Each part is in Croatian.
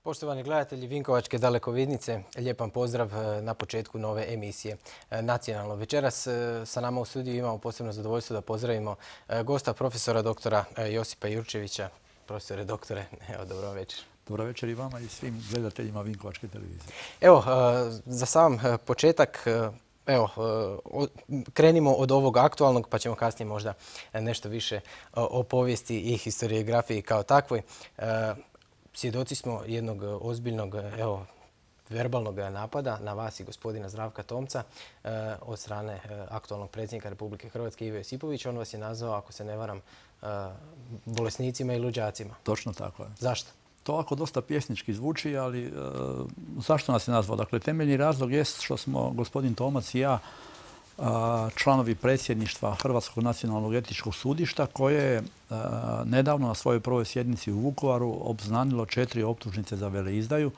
Poštovani gledatelji Vinkovačke dalekovidnice, lijep vam pozdrav na početku nove emisije Nacionalno. Večeras sa nama u studiju imamo posebno zadovoljstvo da pozdravimo gosta profesora doktora Josipa Jurčevića. Profesore, doktore, evo, dobro večer. Dobro večer i vama i svim gledateljima Vinkovačke televizije. Evo, za sam početak, evo, krenimo od ovog aktualnog, pa ćemo kasnije možda nešto više o povijesti i historiografiji kao takvoj. Svjedoci smo jednog ozbiljnog, verbalnog napada na vas i gospodina Zdravka Tomca od strane aktualnog predsjednika Republike Hrvatske Ive Josipovića. On vas je nazvao, ako se ne varam, bolesnicima i luđacima. Točno tako je. Zašto? To ovako dosta pjesnički zvuči, ali zašto nas je nazvao? Dakle, temeljni razlog jest što smo gospodin Tomac i ja članovi predsjedništva Hrvatskog nacionalnog etičkog sudišta koje je nedavno na svojoj prvoj sjednici u Vukovaru obznanilo 4 optužnice za veleizdaju.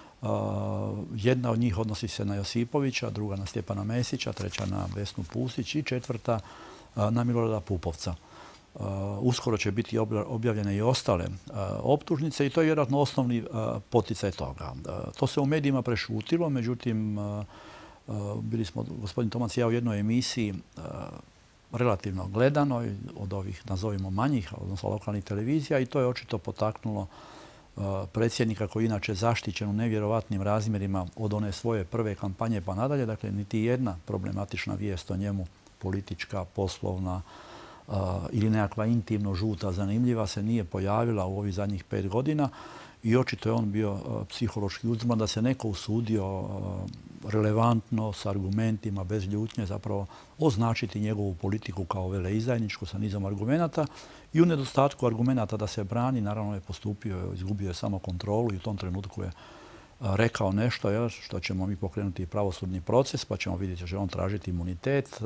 Jedna od njih odnosi se na Josipovića, druga na Stjepana Mesića, treća na Vesnu Pusić i četvrta na Milorada Pupovca. Uskoro će biti objavljene i ostale optužnice i to je vjerojatno osnovni poticaj toga. To se u medijima prešutilo, međutim bili smo, gospodin Tomac i ja, u jednoj emisiji relativno gledanoj od ovih, nazovimo, manjih, odnosno lokalnih televizija, i to je očito potaknulo predsjednika, koji je inače zaštićen u nevjerovatnim razmjerima od one svoje prve kampanje pa nadalje. Dakle, niti jedna problematična vijest o njemu, politička, poslovna ili nekakva intimno žuta, zanimljiva, se nije pojavila u ovih zadnjih 5 godina. I očito je on bio psihološki uzdrman da se neko usudio relevantno, s argumentima, bez ljutnje, zapravo označiti njegovu politiku kao veleizdajničku sa nizom argumenata. I u nedostatku argumenata da se brani, naravno je postupio, izgubio je samo kontrolu i u tom trenutku je rekao nešto što ćemo mi pokrenuti pravosudni proces, pa ćemo vidjeti da će on tražiti imunitet.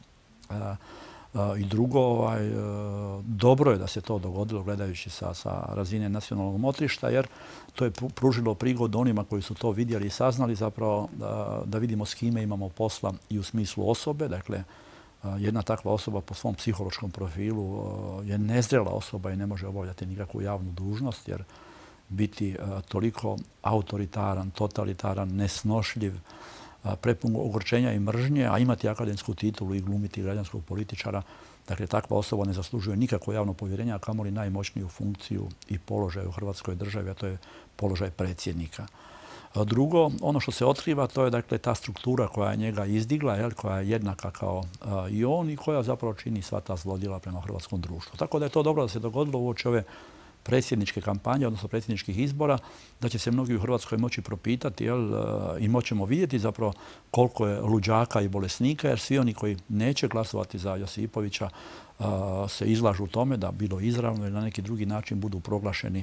I drugo, dobro je da se to dogodilo gledajući sa razine nacionalnog motrišta, jer to je pružilo prigodu onima koji su to vidjeli i saznali zapravo da vidimo s kime imamo posla i u smislu osobe. Dakle, jedna takva osoba po svom psihološkom profilu je nezrela osoba i ne može obavljati nikakvu javnu dužnost, jer biti toliko autoritaran, totalitaran, nesnošljiv, prepun ogorčenja i mržnje, a imati akademsku titulu i glumiti građanskog političara, dakle, takva osoba ne zaslužuje nikakvo javno povjerenje, a kamoli najmoćniju funkciju i položaj u Hrvatskoj državi, a to je položaj predsjednika. Drugo, ono što se otkriva, to je, dakle, ta struktura koja je njega izdigla, koja je jednaka kao i on i koja zapravo čini sva ta zlodjela prema hrvatskom društvu. Tako da je to dobro da se dogodilo uoči ove predsjedničke kampanje, odnosno predsjedničkih izbora, da će se mnogi u Hrvatskoj moći propitati i moćemo vidjeti zapravo koliko je luđaka i bolesnika, jer svi oni koji neće glasovati za Josipovića se izlažu u tome da bilo izravno ili na neki drugi način budu proglašeni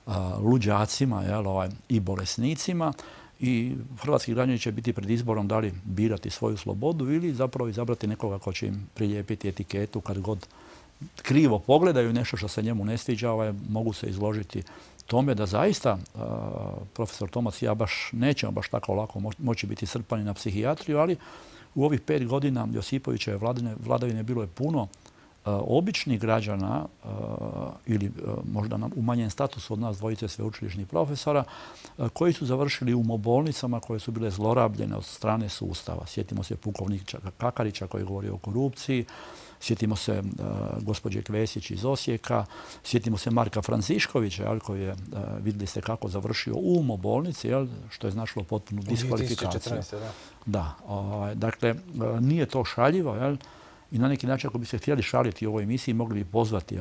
luđacima i bolesnicima, i hrvatski građani će biti pred izborom da li birati svoju slobodu ili zapravo izabrati nekoga ko će im prilijepiti etiketu kad god krivo pogledaju nešto što se njemu ne sviđa, mogu se izložiti tome da zaista profesor Tomac i ja nećemo baš tako lako moći biti srpani na psihijatriju, ali u ovih 5 godina Josipovićeve vladavine bilo je puno običnih građana ili možda u manjem statusu od nas dvojice sveučilišnih profesora koji su završili u umobolnicama koje su bile zlorabljene od strane sustava. Sjetimo se pukovnika Kakarića koji je govorio o korupciji, sjetimo se gospođe Kvesić iz Osijeka, sjetimo se Marka Franciškovića koji je, vidjeli ste kako, završio u umobolnici, što je značilo potpunu diskvalifikaciju. 2014. Da. Dakle, nije to šaljivo, i na neki način, ako bi se htjeli šaliti u ovoj emisiji, mogli bi pozvati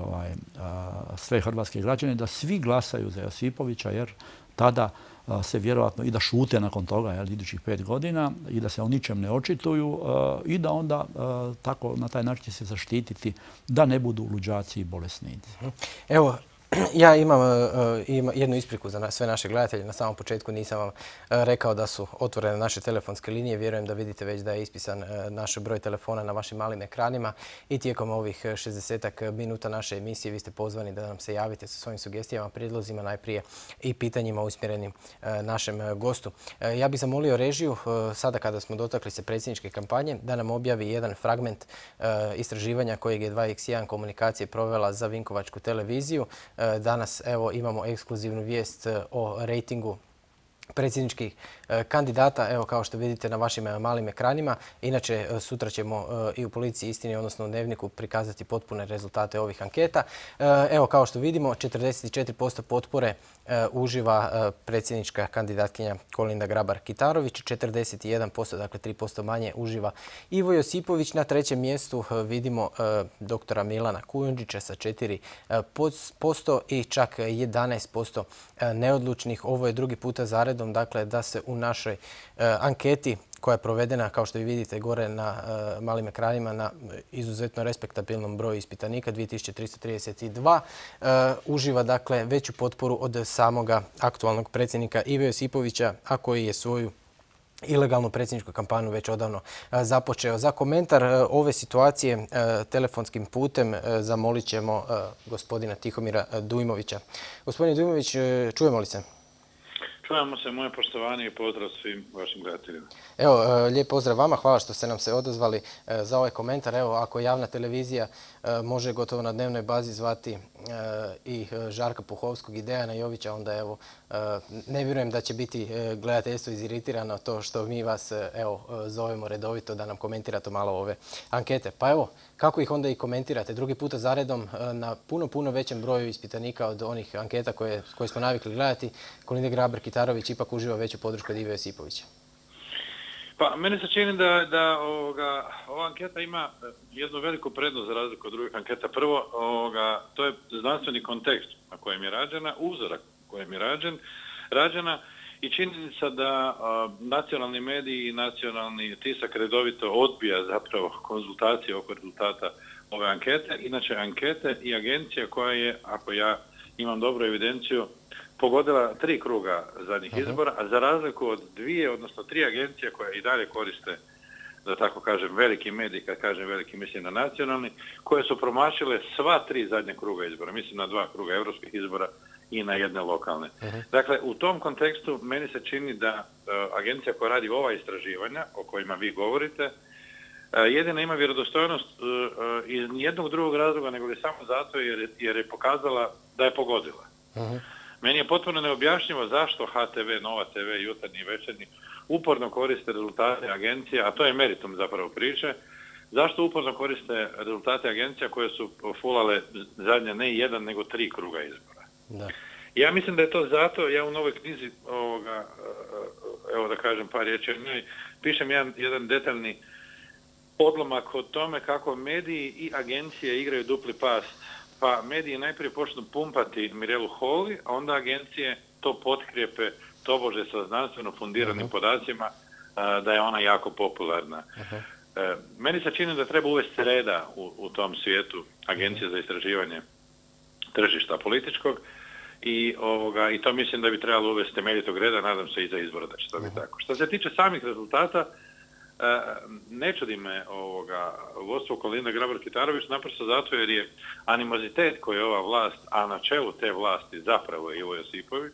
sve hrvatske građane da svi glasaju za Josipovića, jer tada se vjerojatno i da šute nakon toga, idućih 5 godina, i da se o ničem ne očituju i da onda tako na taj način će se zaštititi da ne budu luđaci i bolesnici. Evo, ja imam jednu ispriku za sve naše gledatelje. Na samom početku nisam vam rekao da su otvorene naše telefonske linije. Vjerujem da vidite već da je ispisan naš broj telefona na vašim malim ekranima i tijekom ovih 60 minuta naše emisije vi ste pozvani da nam se javite sa svojim sugestijama, prijedlozima, najprije i pitanjima usmjerenim našem gostu. Ja bih zamolio režiju, sada kada smo dotakli se predsjedničke kampanje, da nam objavi jedan fragment istraživanja kojeg je 2x1 komunikacije provela za Vinkovačku televiziju. Danas evo imamo ekskluzivnu vijest o rejtingu predsjedničkih kandidata, evo kao što vidite na vašim malim ekranima. Inače, sutra ćemo i u Policiji istine, odnosno u Dnevniku, prikazati potpune rezultate ovih anketa. Evo kao što vidimo, 44% potpore uživa predsjednička kandidatkinja Kolinda Grabar-Kitarović, 41%, dakle 3% manje, uživa Ivo Josipović. Na trećem mjestu vidimo doktora Milana Kujundžića sa 4% i čak 11% neodlučnih. Ovo je drugi puta zaredom, dakle, da se u našoj anketi koja je provedena, kao što i vidite gore na malim ekranima, na izuzetno respektabilnom broju ispitanika, 2332, uživa dakle veću potporu od samoga aktualnog predsjednika Ive Josipovića, a koji je svoju ilegalnu predsjedničku kampanju već odavno započeo. Za komentar ove situacije telefonskim putem zamolit ćemo gospodina Tihomira Dujmovića. Gospodine Dujmović, čujemo li se? Čujemo se, moje poštovanje i pozdrav svim vašim gledateljima. Evo, lijep pozdrav vama, hvala što ste nam se odazvali za ovaj komentar. Evo, ako javna televizija može gotovo na dnevnoj bazi zvati i Žarka Puhovskog i Dejana Jovića, onda evo, ne vjerujem da će biti gledateljstvo iziritirano to što mi vas evo, zovemo redovito da nam komentirate malo ove ankete. Pa evo, kako ih onda i komentirate? Drugi puta zaredom na puno većem broju ispitanika od onih anketa koje smo navikli gledati, Kolinda Grabar-Kitarović ipak uživa veću podršku od Ive Josipovića. Pa, meni se čini da ova anketa ima jednu veliku prednost za razliku od drugih anketa. Prvo, to je znanstveni kontekst na kojem je rađena, uzorak na kojem je rađena i činjenica da nacionalni mediji i nacionalni tisak redovito odbija zapravo konzultacije oko rezultata ove ankete. Inače, ankete i agencija koja je, ako ja imam dobru evidenciju, pogodila 3 kruga zadnjih izbora, a za razliku od 2, odnosno 3 agencije koje i dalje koriste, da tako kažem, veliki mediji, kad kažem veliki mislim na nacionalni, koje su promašile sva 3 zadnje kruga izbora. Mislim na 2 kruga evropskih izbora i na jedne lokalne. Dakle, u tom kontekstu meni se čini da agencija koja radi ova istraživanja o kojima vi govorite, jedina ima vjerodostojnost iz nijednog drugog razloga, nego li samo zato jer je pokazala da je pogodila. Meni je potpuno neobjašnjivo zašto HTV, Nova TV, Jutarnji i Večernji uporno koriste rezultate agencija, a to je meritum zapravo priče, zašto uporno koriste rezultate agencija koje su fulale zadnje ne 1 nego 3 kruga izbora. Da. Ja mislim da je to zato, ja u novoj knjizi, evo da kažem par riječi, pišem jedan detaljni odlomak o tome kako mediji i agencije igraju dupli pas. Pa mediji najprije počnu pumpati Mirelu Holy, a onda agencije to potkrijepe tobože sa znanstveno fundiranim podacima da je ona jako popularna. Meni se čini da treba uvesti reda u tom svijetu agencije za istraživanje tržišta političkog i to mislim da bi trebalo uvesti temeljitog reda, nadam se i za izbora da će to biti tako. Što se tiče samih rezultata, ne čudi me vodstvo Kolinde Grabar-Kitarović naprosto zato jer je animozitet koji je ova vlast, a na čelu te vlasti zapravo je Ivo Josipović,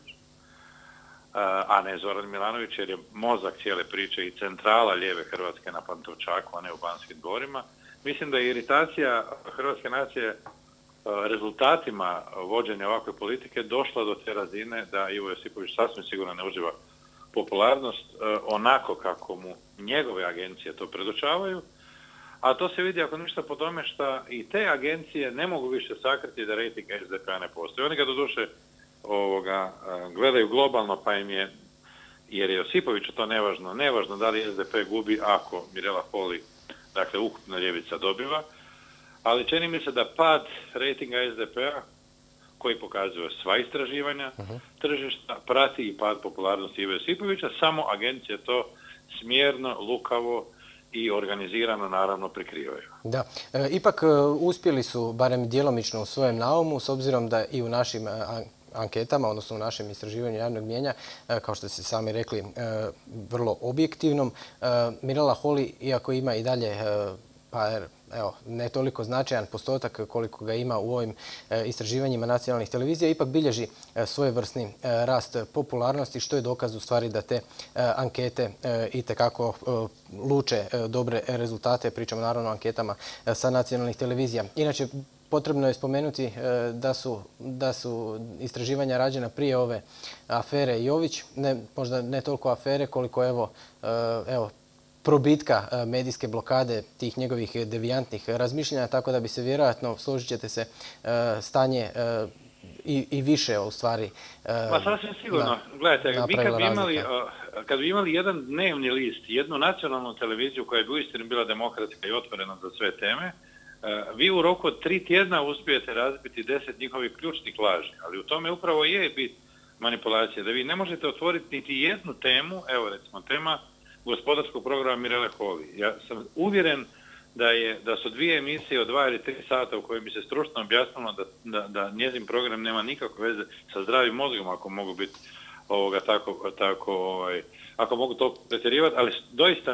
a ne Zoran Milanović, jer je mozak cijele priče i centrala lijeve Hrvatske na Pantovčaku, a ne u Banskim dvorima. Mislim da je iritacija hrvatske nacije rezultatima vođenja ovakve politike došla do te razine da Ivo Josipović sasvim sigurno ne uživa popularnost onako kako mu njegove agencije to predočavaju, a to se vidi ako ništa po tome što i te agencije ne mogu više sakriti da rejting SDP-a ne postoji. Oni ga doduše gledaju globalno, pa im je, jer je Josipoviću to nevažno da li SDP gubi ako Mirela Holy, dakle ukupna ljevica, dobiva, ali čini mi se da pad rejtinga SDP-a koji pokazuje sva istraživanja tržišta, prati i pad popularnosti Ive Josipovića, samo agencije to smjerno, lukavo i organizirano naravno prikrivaju. Da, ipak uspjeli su, barem djelomično u svojem naumu, s obzirom da i u našim anketama, odnosno u našem istraživanju javnog mnijenja, kao što ste sami rekli, vrlo objektivnom, Mirela Holy, iako ima i dalje ne toliko značajan postotak koliko ga ima u ovim istraživanjima nacionalnih televizija, ipak bilježi svojevrsni rast popularnosti, što je dokaz u stvari da te ankete itekako luče dobre rezultate. Pričamo naravno o anketama sa nacionalnih televizija. Inače, potrebno je spomenuti da su istraživanja rađena prije ove afere Jović, možda ne toliko afere koliko evo probitka medijske blokade tih njegovih devijantnih razmišljanja, tako da bi se vjerojatno, složit ćete se, stanje i više u stvari Pa sasvim sigurno. Gledajte, mi kad bi imali jedan dnevni list, jednu nacionalnu televiziju koja bi uistinu bila demokratska i otvorena za sve teme, vi u roku od 3 tjedna uspijete razbiti 10 njihovih ključnih laži. Ali u tome upravo je bit manipulacije, da vi ne možete otvoriti niti jednu temu, evo recimo tema gospodarskog programa Mirele Holy. Ja sam uvjeren da su 2 emisije od 2 ili 3 sata u kojima bi se stručno objasnilo da njezin program nema nikakve veze sa zdravim mozgom, ako mogu biti ako mogu to pretjerivati, ali doista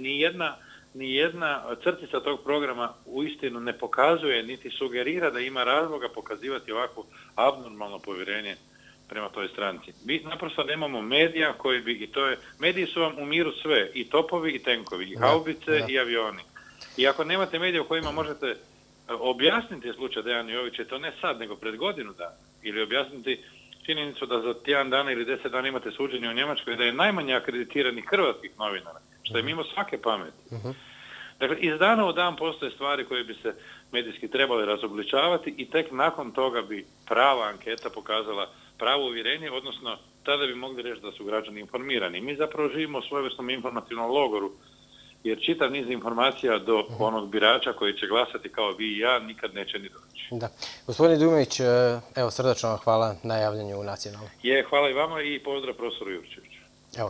ni jedna crtica tog programa uistinu ne pokazuje niti sugerira da ima razloga pokazivati ovako abnormalno povjerenje prema toj stranci. Mi naprosto nemamo medija koji bi, i to je, mediji su vam u miru sve, i topovi i tenkovi, i haubice i avioni. I ako nemate medija u kojima možete objasniti slučaj Dejana Jovića, i to ne sad, nego pred godinu dana, ili objasniti činjenicu da za tjedan dana ili 10 dana imate suđenje u Njemačkoj, da je najmanje akreditiranih hrvatskih novinara, što je mimo svake pameti. Dakle, iz dana u dan postoje stvari koje bi se medijski trebali razobličavati i tek nakon toga bi prava anketa pokazala pravo uvjerenje, odnosno tada bi mogli reći da su građani informirani. Mi zapravo živimo u svojevrsnom informativnom logoru, jer čitav niz informacija do onog birača koji će glasati kao vi i ja nikad neće ni doći. Da. Gospodine Dujmović, evo srdačno vam hvala na javljanju u Nacionalnom. Hvala i vama i pozdrav profesoru Jurčeviću. Evo,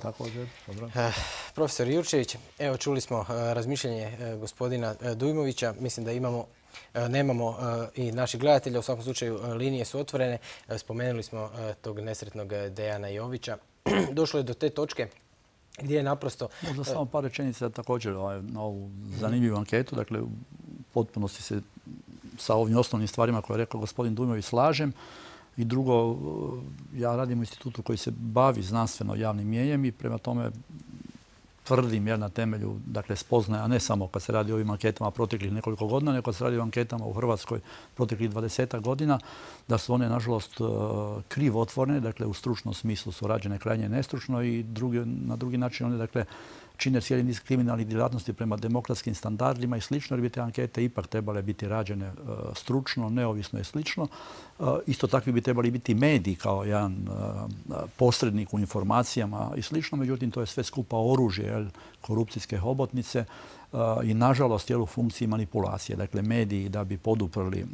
profesor Jurčević, evo čuli smo razmišljanje gospodina Dujmovića. Mislim da nemamo i naših gledatelja, u svakom slučaju linije su otvorene. Spomenuli smo tog nesretnog Dejana Jovića. Došlo je do te točke gdje je naprosto... Možda samo par rečenica također na ovu zanimljivu anketu. Dakle, u potpunosti se sa ovim osnovnim stvarima koje je rekao gospodin Dujmović slažem. I drugo, ja radim u institutu koji se bavi znanstveno javnim mnijenjem i prema tome tvrdim na temelju spoznaja, ne samo kad se radi o ovim anketama proteklih nekoliko godina, nego kad se radi o anketama u Hrvatskoj proteklih 20 godina, da su one, nažalost, krivo otvorene, dakle u stručnom smislu su rađene krajnje nestručno i na drugi način one, čine cijeli niz kriminalnih djelatnosti prema demokratskim standardima i slično, jer bi te ankete ipak trebale biti rađene stručno, neovisno i slično. Isto takvi bi trebali biti mediji kao jedan posrednik u informacijama i slično, međutim to je sve skupa oružje, korupcijske hobotnice i nažalost u funkciji manipulacije. Dakle, mediji da bi poduprli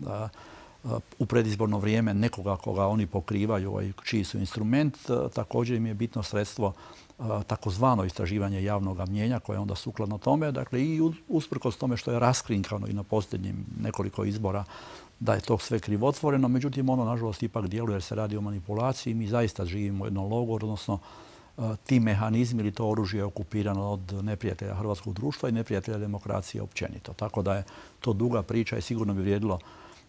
u predizborno vrijeme nekoga koga oni pokrivaju i čiji su instrument, također im je bitno sredstvo takozvano istraživanje javnog mnijenja koje je onda sukladno tome. Dakle, i usprkos tome što je raskrinkano i na posljednjim nekoliko izbora da je to sve krivotvoreno, međutim ono nažalost ipak djeluje jer se radi o manipulaciji. Mi zaista živimo u jednom logoru, odnosno ti mehanizmi ili to oružje je okupirano od neprijatelja hrvatskog društva i neprijatelja demokracije općenito. Tako da je to duga priča i sigurno bi vrijedilo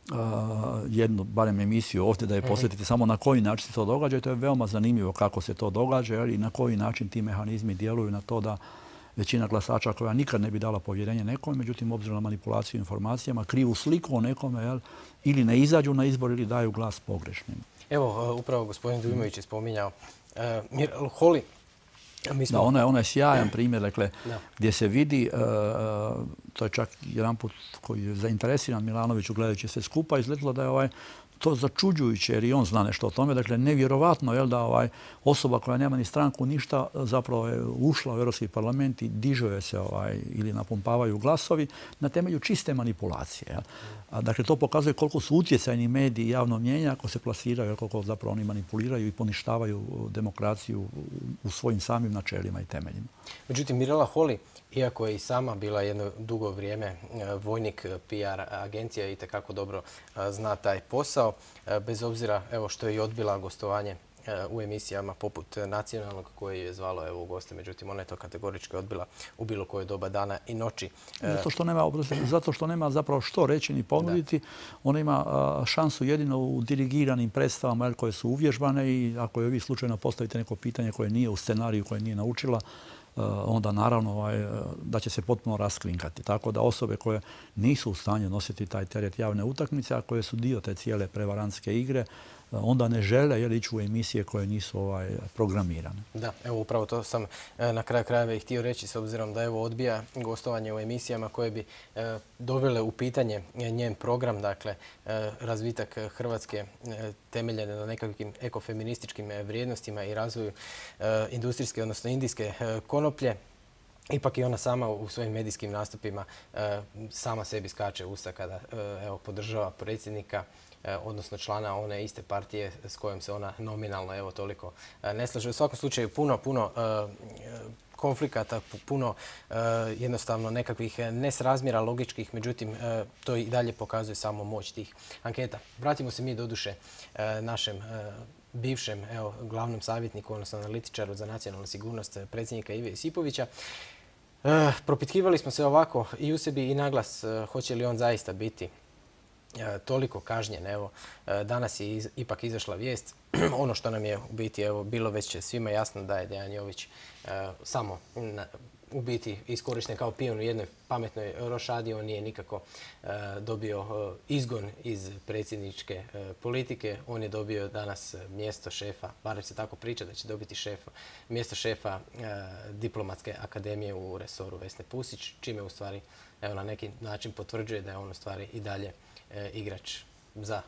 jednu, barem emisiju ovdje da je posvetite samo na koji način se to događa i to je veoma zanimljivo kako se to događa i na koji način ti mehanizmi djeluju na to da većina glasača koja nikad ne bi dala povjerenje nekome, međutim obzirom na manipulaciju informacijama, krivu sliku o nekome ili ne izađu na izbor ili daju glas pogrešnim. Evo, upravo gospodin Dujmović je spominjao Mirelu Holy. Da, ona je sjajan primjer, dakle, gdje se vidi, to je čak jedan put koji je zainteresiran Milanoviću gledajući sve skupa, izgledalo da je to začuđujuće jer i on zna nešto o tome. Dakle, nevjerovatno da osoba koja nema ni stranku ništa zapravo je ušla u Europski parlament i dižuje se ili napumpavaju glasovi na temelju čiste manipulacije. Dakle, to pokazuje koliko su utjecajni mediji javno mnijenje ako se plasiraju, koliko zapravo oni manipuliraju i poništavaju demokraciju u svojim samim načelima i temeljima. Međutim, Mirela Holy, iako je i sama bila jedno dugo vrijeme vojnik PR agencija i itekako dobro zna taj posao, bez obzira što je i odbila gostovanje u emisijama poput Nacionalnog koji je zvalo u goste, međutim ona je to kategorički odbila u bilo koje doba dana i noći. Zato što nema zapravo što reći ni ponuditi. Ona ima šansu jedino u dirigiranim predstavama koje su uvježbane i ako joj vi slučajno postavite neko pitanje koje nije u scenariju, koje nije naučila, onda naravno da će se potpuno raskrinkati. Tako da osobe koje nisu u stanju nositi taj teret javne utakmice, a koje su dio te cijele prevarantske igre, onda ne žele ići u emisije koje nisu programirane. Da, evo upravo to sam na kraju krajeva i htio reći, s obzirom da evo odbija gostovanje u emisijama koje bi dovele u pitanje njen program, dakle razvitak Hrvatske temeljene na nekakvim ekofeminističkim vrijednostima i razvoju industrijske, odnosno indijske konoplje. Ipak i ona sama u svojim medijskim nastupima sama sebi skače u usta kada podržava predsjednika, odnosno člana one iste partije s kojom se ona nominalno toliko ne slaže. U svakom slučaju puno konflikata, puno jednostavno nekakvih nesrazmjera logičkih, međutim to i dalje pokazuje samo moć tih anketa. Vratimo se mi doduše našem bivšem glavnom savjetniku, odnosno analitičaru za nacionalnu sigurnost predsjednika Ive Josipovića. Propitkivali smo se ovako i u sebi i naglas hoće li on zaista biti toliko kažnjen. Evo, danas je ipak izašla vijest. Ono što nam je u biti bilo već svima jasno da je Dejan Jović samo u biti iskorišten kao pion u jednoj pametnoj rošadi. On nije nikako dobio izgon iz predsjedničke politike. On je dobio danas mjesto šefa, barem se tako priča da će dobiti mjesto šefa Diplomatske akademije u resoru Vesne Pusić, čime u stvari na neki način potvrđuje da je on u stvari i dalje igrač za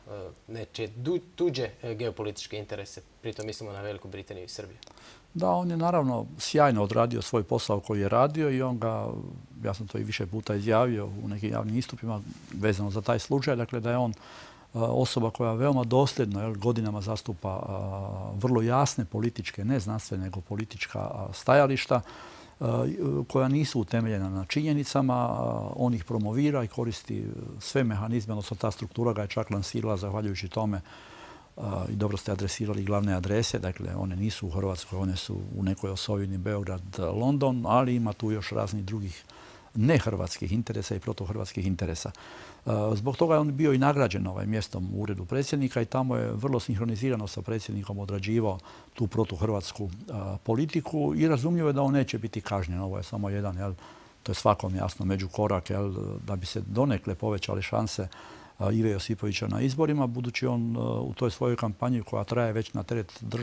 tuđe geopolitičke interese. Pritom mislimo na Veliku Britaniju i Srbiju. Da, on je naravno sjajno odradio svoj posao koji je radio i on ga, ja sam to i više puta izjavio u nekim javnim istupima vezano za taj slučaj, dakle da je on osoba koja veoma dosljedno godinama zastupa vrlo jasne političke, ne znanstvene, nego politička stajališta koja nisu utemeljena na činjenicama. On ih promovira i koristi sve mehanizme, odnosno ta struktura ga je čak lansirala zahvaljujući tome i dobro ste adresirali glavne adrese, dakle one nisu u Hrvatskoj, one su u nekoj osovini Beograd, London, ali ima tu još raznih drugih nehrvatskih interesa i protuhrvatskih interesa. Zbog toga je on bio i nagrađen mjestom u uredu predsjednika i tamo je vrlo sinhronizirano sa predsjednikom odrađivao tu protuhrvatsku politiku i razumljivo je da on neće biti kažnjen. Ovo je samo jedan, to je svakom jasno, međukorak, da bi se donekle povećale šanse Ive Josipovića na izborima, budući on u toj svojoj kampanji koja traje već na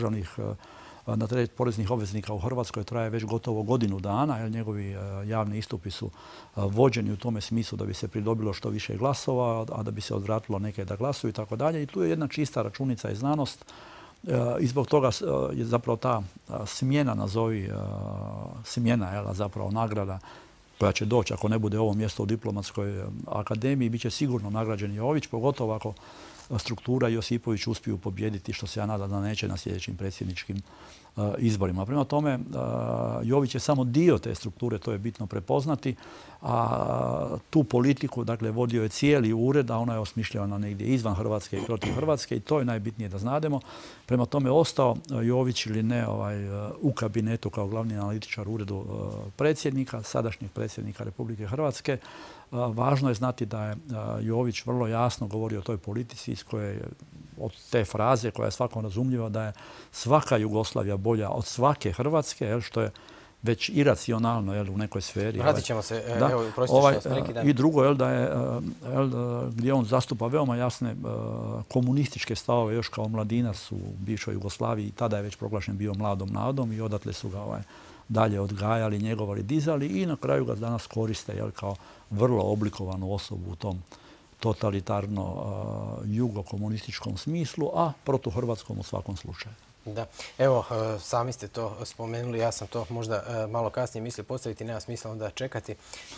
teret poreznih obveznika u Hrvatskoj traje već gotovo godinu dana, jer njegovi javni istupi su vođeni u tome smislu da bi se pridobilo što više glasova, a da bi se odvratilo neke da glasuju i tako dalje. I tu je jedna čista računica i znanost i zbog toga je zapravo ta smjena, nazovi smjena, zapravo nagrada koja će doći ako ne bude ovo mjesto u Diplomatskoj akademiji, bit će sigurno nagrađen Jović, pogotovo ako struktura i Josipović uspiju pobijediti, što se ja nadam da neće na sljedećim predsjedničkim izborima. Prema tome, Jović je samo dio te strukture, to je bitno prepoznati, a tu politiku, dakle, vodio je cijeli ured, a ona je osmišljavana negdje izvan Hrvatske i protiv Hrvatske i to je najbitnije da znademo. Prema tome, ostao Jović ili ne u kabinetu kao glavni analitičar u uredu predsjednika, sadašnjeg predsjednika Republike Hrvatske, važno je znati da je Jović vrlo jasno govorio o toj politici iz koje, od te fraze koja je svakom razumljiva da je svaka Jugoslavija bolja od svake Hrvatske, što je već iracionalno u nekoj sferi. Vratit ćemo se, evo, prostite što vas prekidam. I drugo, da je, gdje on zastupa veoma jasne komunističke stavove još kao mladinac u bivšoj Jugoslaviji i tada je već proglašen bio mladom nadom i odatle su ga dalje odgajali, njegovali, dizali i na kraju ga danas koriste kao vrlo oblikovanu osobu u tom totalitarno jugokomunističkom smislu, a protuhrvatskom u svakom slučaju. Da, evo, sami ste to spomenuli, ja sam to možda malo kasnije mislio postaviti, nema smisla onda čekati.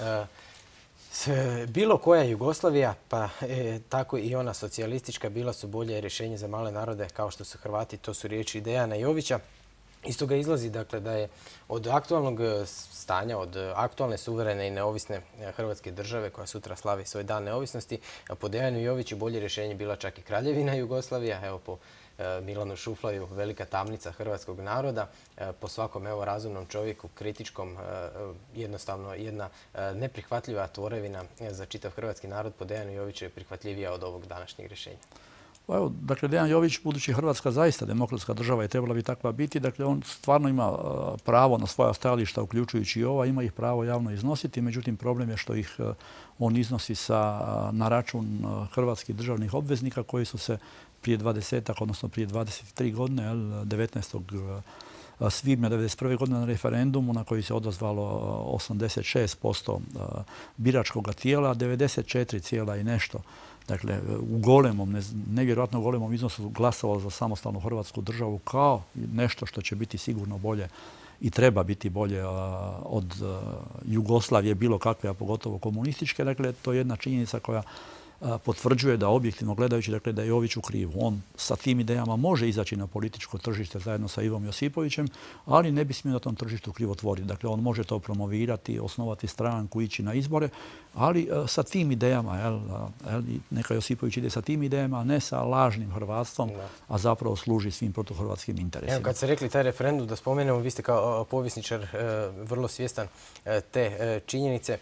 Bilo koja Jugoslavija, pa tako i ona socijalistička, bila su bolje rješenje za male narode kao što su Hrvati, to su riječi Dejana Jovića. Iz toga izlazi dakle, da je od aktualnog stanja, od aktualne suverene i neovisne Hrvatske države koja sutra slavi svoj dan neovisnosti, po Dejanu Joviću bolje rješenje bila čak i Kraljevina Jugoslavija, evo po Milanu Šuflaju velika tamnica hrvatskog naroda, po svakom razumnom čovjeku, kritičkom, jednostavno jedna neprihvatljiva tvorevina za čitav hrvatski narod po Dejanu Joviću je prihvatljivija od ovog današnjeg rješenja. Pa evo, dakle, Dejan Jović, budući Hrvatska zaista demokratska država i trebala bi takva biti, dakle, on stvarno ima pravo na svoja stajališta, uključujući i ova, ima ih pravo javno iznositi, međutim, problem je što ih on iznosi na račun hrvatskih državnih obveznika koji su se prije 20-ak, odnosno prije 23 godine, 19. svibnja 1991. godine na referendumu na koji se odazvalo 86% biračkog tijela, 94 i nešto. Dakle, u golemom, nevjerojatno golemom iznosu glasovalo za samostalnu Hrvatsku državu kao nešto što će biti sigurno bolje i treba biti bolje od Jugoslavije, bilo kakve, a pogotovo komunističke. Dakle, to je jedna činjenica koja potvrđuje da objektivno gledajući, dakle, da je Jović u krivu. On sa tim idejama može izaći na političko tržište zajedno sa Ivom Josipovićem, ali ne bi smio na tom tržištu krivotvoriti. Dakle, on može to promovirati, osnovati stranku, ići na izbore, ali sa tim idejama, neka Josipović ide sa tim idejama, a ne sa lažnim hrvatstvom, a zapravo služi svim protuhrvatskim interesima. Evo, kad ste rekli taj referendum, da spomenemo, vi ste kao povjesničar vrlo svjestan te činjenice.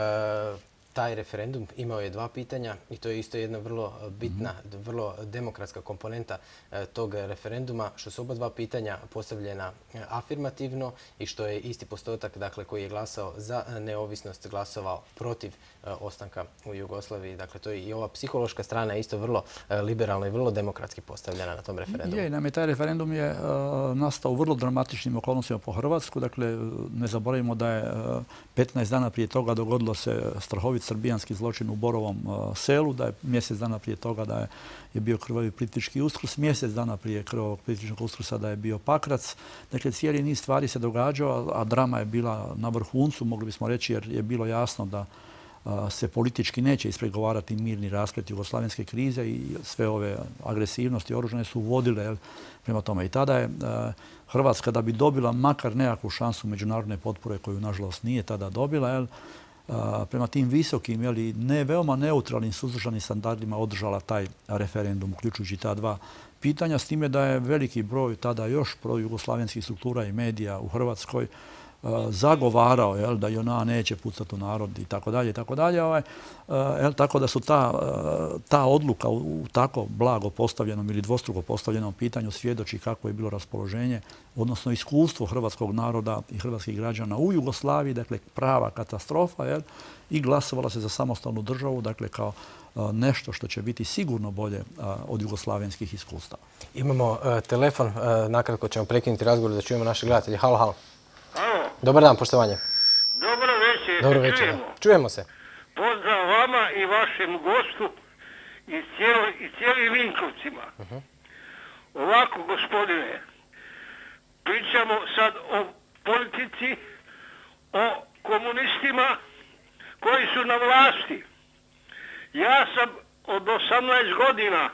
Taj referendum imao je dva pitanja i to je isto jedna vrlo bitna, vrlo demokratska komponenta tog referenduma, što su oba dva pitanja postavljena afirmativno i što je isti postotak, dakle, koji je glasao za neovisnost, glasovao protiv ostanka u Jugoslaviji. Dakle, to je i ova psihološka strana isto vrlo liberalna i vrlo demokratski postavljena na tom referendumu. Naime, taj referendum je nastao u vrlo dramatičnim okolnostima po Hrvatsku. Dakle, ne zaboravimo da je 15 dana prije toga dogodilo se strahovit srbijanski zločin u Borovom selu, da je mjesec dana prije toga da je bio krvavi Plitvički Uskrs, mjesec dana prije krvavog Plitvičkog Uskrsa da je bio Pakrac. Dakle, cijeli niz stvari se događao, a drama je bila na vrhuncu, mogli bismo reći, jer je bilo jasno da se politički neće ispregovarati mirni rasplet jugoslavenske krize i sve ove agresivnosti oružane su vodile prema tome. I tada je Hrvatska, da bi dobila makar nekakvu šansu međunarodne potpore koju nažalost nije tada dobila, prema tim visokim, ne veoma neutralnim suzdržanim standardima održala taj referendum, uključujući ta dva pitanja, s time da je veliki broj tada još projugoslavenskih struktura i medija u Hrvatskoj zagovarao da JNA neće pucati u narod i tako dalje. Tako da su ta odluka u tako blago postavljenom ili dvostruko postavljenom pitanju svjedoči kako je bilo raspoloženje, odnosno iskustvo hrvatskog naroda i hrvatskih građana u Jugoslaviji, dakle prava katastrofa, i glasovala se za samostalnu državu, dakle kao nešto što će biti sigurno bolje od jugoslavenskih iskustava. Imamo telefon, nakratko ćemo prekinuti razgovor da čujemo naše gledatelje. Halo, halo. Dobar dan, poštovanje. Dobro večer. Dobro večer. Čujemo se. Pozdrav vama i vašem gostu i cijelim Vinkovcima. Ovako, gospodine, pričamo sad o politici, o komunistima koji su na vlasti. Ja sam od 18 godina,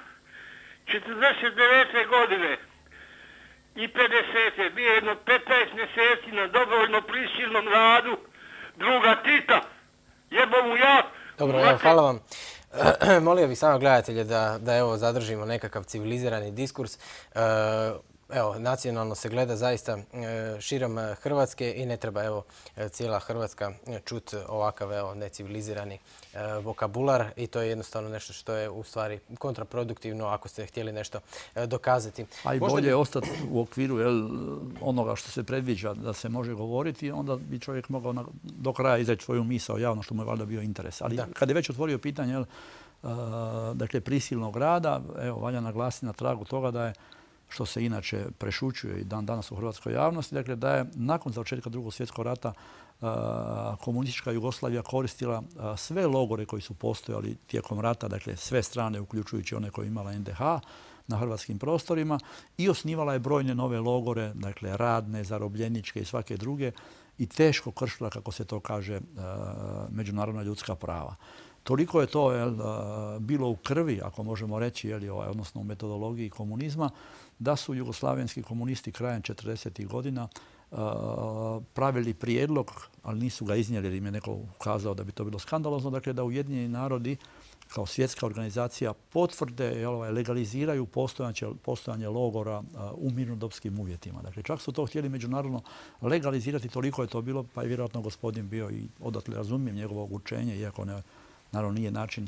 49. godine, i 50. bio jedno 15 mjeseci na dobrovoljno prisilnom radu druga Tita. Jebo mu ja. Dobro, evo, hvala vam. Molio bih samo gledatelje da evo zadržimo nekakav civilizirani diskurs. Evo, nacionalno se gleda zaista širom Hrvatske i ne treba evo cijela Hrvatska čuti ovakav evo necivilizirani vokabular i to je jednostavno nešto što je u stvari kontraproduktivno ako ste htjeli nešto dokazati. A i bolje je ostati u okviru onoga što se predviđa da se može govoriti, onda bi čovjek mogao do kraja izreći svoju misao javno, što mu je valjda bio interes. Ali kad je već otvorio pitanje dakle prisilnog rada, evo valja naglasiti na tragu toga da je, što se inače prešućuje i dan danas u hrvatskoj javnosti, dakle da je nakon završetka Drugog svjetskog rata komunistička Jugoslavija koristila sve logore koji su postojali tijekom rata, dakle sve strane uključujući one koje je imala NDH na hrvatskim prostorima i osnivala je brojne nove logore, dakle radne, zarobljeničke i svake druge i teško kršila, kako se to kaže, međunarodna ljudska prava. Toliko je to bilo u krvi, ako možemo reći, odnosno u metodologiji komunizma, da su jugoslavenski komunisti krajem 40. godina pravili prijedlog, ali nisu ga iznijeli jer im je neko ukazao da bi to bilo skandalozno, dakle da Ujedinjeni narodi kao svjetska organizacija potvrde, legaliziraju postojanje logora u mirnodopskim uvjetima. Dakle, čak su to htjeli međunarodno legalizirati, toliko je to bilo, pa je vjerojatno gospodin bio i odatle razumijem njegovo učenje, iako naravno nije način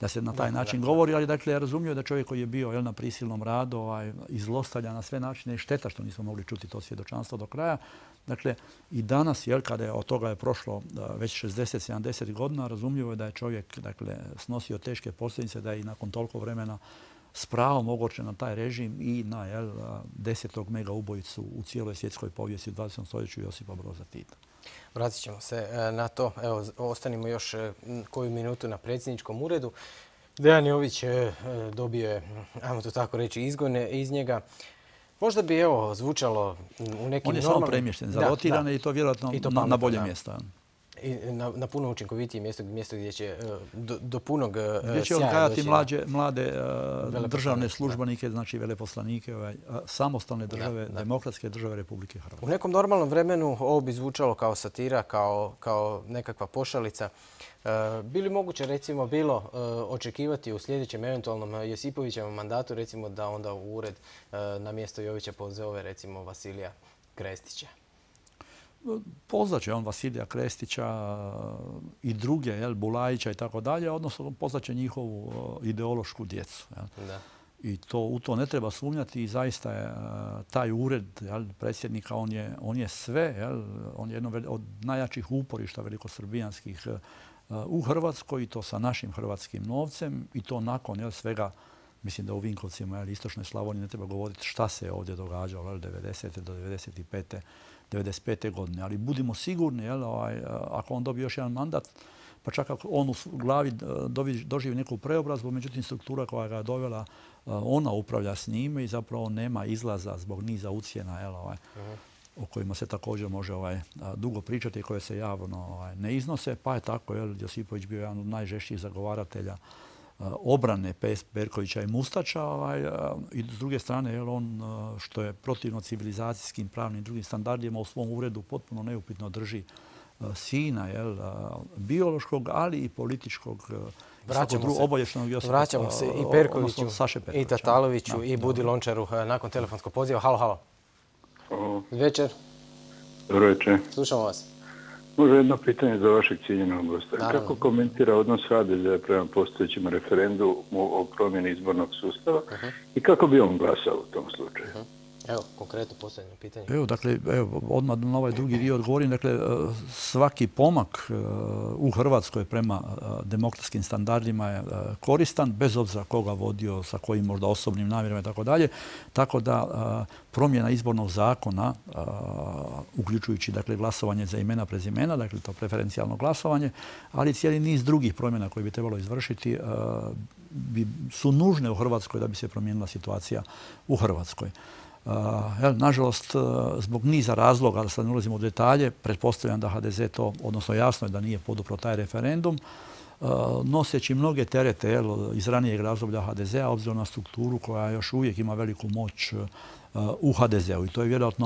da se na taj način govori, ali dakle, ja razumio da čovjek koji je bio na prisilnom radu i zlostavlja na sve načine, šteta što nismo mogli čuti to svjedočanstvo do kraja. Dakle, i danas, kada je od toga je prošlo već 60-70 godina, razumljivo je da je čovjek snosio teške posljedice, da je i nakon toliko vremena s pravom ogorčen na taj režim i na 10. mega ubojicu u cijeloj svjetskoj povijesti u 20. stoljeću Josipa Broza Tita. Vratit ćemo se na to. Evo, ostanimo još koju minutu na predsjedničkom uredu. Dejan Jović dobio je, ajmo to tako reći, izgone iz njega. Možda bi zvučalo u nekim normalnim... On je samo premješten za rotirane i to vjerojatno na bolje mjesta. I na puno učinkovitije mjesto gdje će do punog sjaja doći. Gdje će odgajati mlade državne službenike, znači veleposlanike samostalne države, demokratske države Republike Hrvatske. U nekom normalnom vremenu ovo bi zvučalo kao satira, kao nekakva pošalica. Bi li moguće, recimo, bilo očekivati u sljedećem eventualnom Josipovićevom mandatu, recimo, da onda u ured na mjesto Jovića pozove, recimo, Vasilija Krestića? Pozvaće on Vasilija Krestića i druge, Bulajića i tako dalje, odnosno pozvaće njihovu ideološku djecu. I u to ne treba sumnjati i zaista je taj ured predsjednika, on je sve, on je jedno od najjačih uporišta velikosrbijanskih u Hrvatskoj i to sa našim hrvatskim novcem i to nakon svega, mislim da u Vinkovcima ili istočnoj Slavoniji ne treba govoriti šta se je ovdje događalo 90. do 95. godine. Ali budimo sigurni, ako on dobije još jedan mandat, pa čak ako on u glavi doživi neku preobrazbu, međutim struktura koja ga je dovela, ona upravlja s njime i zapravo nema izlaza zbog niza ucjena o kojima se također može dugo pričati i koje se javno ne iznose. Pa je tako Josipović bio jedan od najžešćih zagovaratelja obrane Perkovića i Mustača i s druge strane on što je protivno civilizacijskim pravnim i drugim standardima u svom uredu potpuno neupitno drži sina biološkog, ali i političkog obavještenog Josipa. Vraćamo se i Perkoviću, i Tataloviću, i Budi Lončaru nakon telefonskog poziva. Halo, halo. Večer. Dobro večer. Slušamo vas. Može jedno pitanje za vašeg cijenjenog gosta. Kako komentira odnos HDZ prema postojećem referendumu o promjeni izbornog sustava i kako bi on glasao u tom slučaju? Evo, konkretno postavljeno pitanje. Odmah na ovaj drugi dio odgovorim. Dakle, svaki pomak u Hrvatskoj prema demokratskim standardima je koristan, bez obzira koga vodio, sa kojim možda osobnim namjerama i tako dalje. Tako da promjena izbornog zakona, uključujući glasovanje za imena, prezimena, dakle to preferencijalno glasovanje, ali cijeli niz drugih promjena koje bi trebalo izvršiti su nužne u Hrvatskoj da bi se promijenila situacija u Hrvatskoj. Nažalost, zbog niza razloga, da sad ne ulazimo u detalje, pretpostavljam da HDZ to, odnosno jasno je da nije podupro taj referendum, noseći mnoge terete iz ranijeg razdoblja HDZ-a, obzirom na strukturu koja još uvijek ima veliku moć u HDZ-u. I to je vjerojatno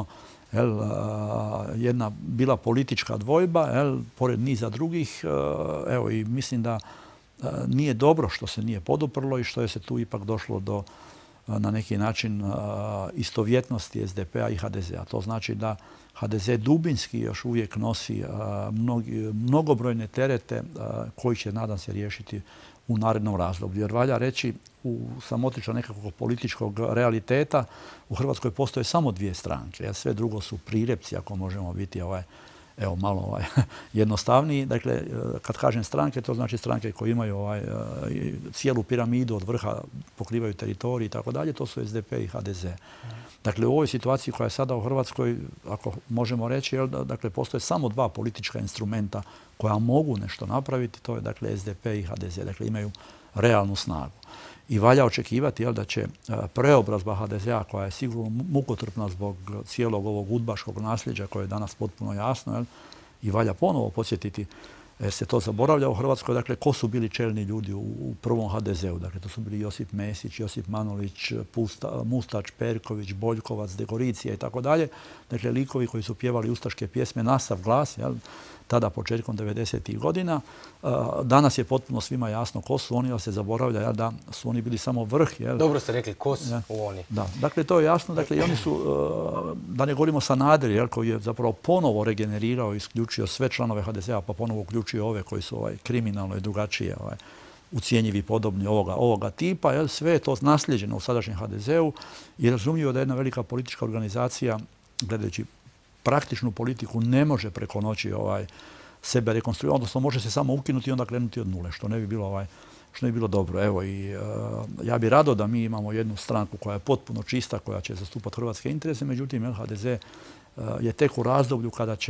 jedna bila politička dvojba, pored niza drugih. I mislim da nije dobro što se nije poduprlo i što je se tu ipak došlo do na neki način istovjetnosti SDP-a i HDZ-a. To znači da HDZ dubinski još uvijek nosi mnogobrojne terete koji će, nadam se, riješiti u narednom razdoblju. Jer valja reći, sam otišao nekakvog političkog realiteta, u Hrvatskoj postoje samo dvije stranke. Sve drugo su prirepci, ako možemo biti malo jednostavniji. Dakle, kad kažem stranke, to znači stranke koje imaju cijelu piramidu od vrha, pokrivaju teritorij i tako dalje, to su SDP i HDZ. Dakle, u ovoj situaciji koja je sada u Hrvatskoj, ako možemo reći, dakle, postoje samo dva politička instrumenta koja mogu nešto napraviti, to je dakle SDP i HDZ. Dakle, imaju realnu snagu. I valja očekivati da će preobrazba HDZ-a, koja je sigurno mukotrpna zbog cijelog ovog udbaškog nasljeđa koje je danas potpuno jasno, i valja ponovo podsjetiti, jer se to zaboravlja u Hrvatskoj, dakle, ko su bili čelni ljudi u prvom HDZ-u. Dakle, to su bili Josip Mesić, Josip Manolić, Mustač, Perković, Boljkovac, Degoricija i tako dalje. Dakle, likovi koji su pjevali ustaške pjesme na sav glas, tada početkom 90. godina. Danas je potpuno svima jasno ko su oni, ali se zaboravlja da su oni bili samo vrh. Dobro ste rekli, ko su oni. Da, dakle, to je jasno. Dakle, i oni su, da ne govorimo Sanader, koji je zapravo ponovo regenerirao i isključio sve članove HDZ-a, pa ponovo uključio ove koji su kriminalno i drugačije ucjenjivi podobni ovoga tipa. Jel? Sve je to nasljeđeno u sadašnjem HDZ-u i razumljivo da jedna velika politička organizacija, gledajući praktičnu politiku, ne može preko noći sebe rekonstruirati, odnosno može se samo ukinuti i onda krenuti od nule, što ne bi bilo dobro. Evo, i ja bih rado da mi imamo jednu stranku koja je potpuno čista, koja će zastupati hrvatske interese, međutim HDZ je tek u razdoblju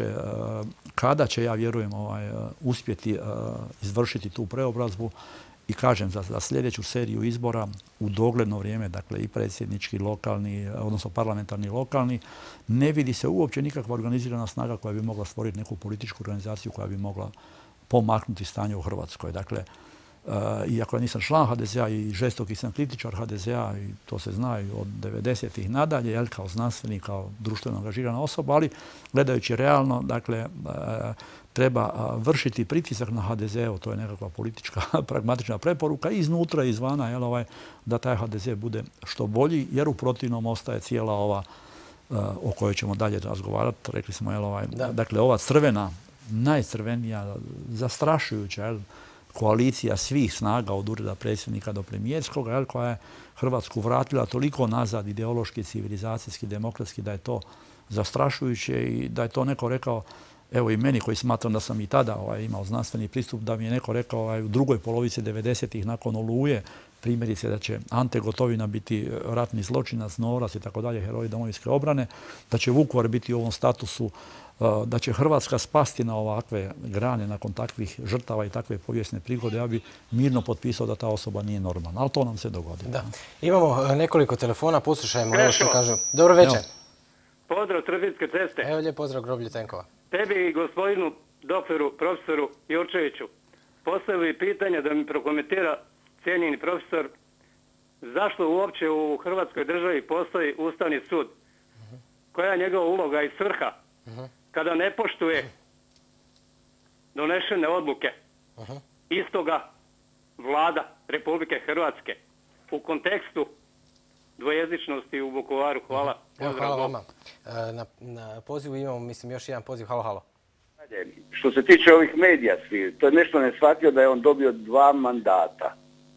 kada će, ja vjerujem, uspjeti izvršiti tu preobrazbu i kažem za sljedeću seriju izbora u dogledno vrijeme, dakle i predsjednički, lokalni, odnosno parlamentarni lokalni, ne vidi se uopće nikakva organizirana snaga koja bi mogla stvoriti neku političku organizaciju koja bi mogla pomaknuti stanje u Hrvatskoj. Dakle, iako ja nisam član HDZ-a i žestoki sam kritičar HDZ-a i to se zna i od 90-ih nadalje, kao znanstvenik, kao društveno angažirana osoba, ali gledajući realno, dakle, treba vršiti pritisak na HDZ-u, to je nekakva politička, pragmatična preporuka iznutra i izvana, da taj HDZ bude što bolji, jer u protivnom ostaje cijela ova o kojoj ćemo dalje razgovarati. Rekli smo, dakle, ova crvena, najcrvenija, zastrašujuća, koalicija svih snaga od ureda predsjednika do premijerskog, koja je Hrvatsku vratila toliko nazad ideološki, civilizacijski, demokratski, da je to zastrašujuće i da je to neko rekao, evo i meni koji smatram da sam i tada imao znanstveni pristup, da mi je neko rekao u drugoj polovici 90-ih nakon Oluje, primjerice da će Ante Gotovina biti ratni zločinac, Norac i tako dalje, heroj Domovinske obrane, da će Vukovar biti u ovom statusu, da će Hrvatska spasti na ovakve grane nakon takvih žrtava i takve povijesne prigode, ja bi mirno potpisao da ta osoba nije normalna. Ali to nam se dogodilo. Da. Imamo nekoliko telefona, poslušajmo ovo što kažu. Dobro večer. Pozdrav Trpinjske ceste. Evo lijep pozdrav groblju tenkova. Tebi i gospodinu doktoru, profesoru Jurčeviću postavili pitanje da mi prokomentira cijenjeni profesor zašto uopće u Hrvatskoj državi postoji Ustavni sud. Koja je njegova uloga i svrha kada ne poštuje donešene odluke istoga vlada Republike Hrvatske u kontekstu dvojezičnosti u Vukovaru. Hvala. Hvala vama. Na pozivu imamo, mislim, još jedan poziv. Halo, halo. Što se tiče ovih medija svi, to je nešto neshvatljivo da je on dobio 2 mandata.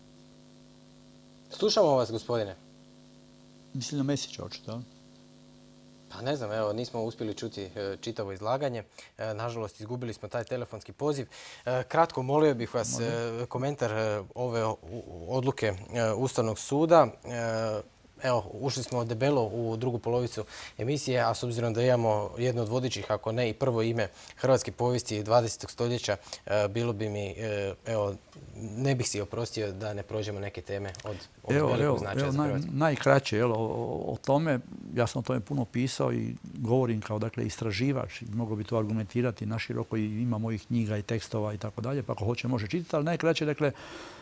Slušamo vas, gospodine. Mislim na Mesića očito. Pa ne znam, evo, nismo uspjeli čuti čitavo izlaganje. Nažalost, izgubili smo taj telefonski poziv. Kratko, molio bih vas komentar ove odluke Ustavnog suda. Evo, ušli smo debelo u drugu polovicu emisije, a s obzirom da imamo jedno od vodećih, ako ne i prvo ime hrvatske povijesti 20. stoljeća, bilo bi mi, evo, ne bih si oprostio da ne prođemo neke teme od velikog značaja za Hrvatsku. Najkraće, o tome, ja sam o tome puno pisao i govorim kao, dakle, istraživač, mogu bi to argumentirati naširoko i ima mojih knjiga i tekstova i tako dalje, pa ako hoće može čitati, ali najkraće, dakle,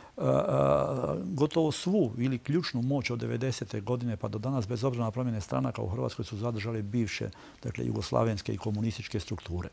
gotovo svu ili ključnu moć od 90. godine pa do danas, bez obzira na promjene stranaka u Hrvatskoj, su zadržale bivše, dakle, jugoslavenske i komunističke strukture.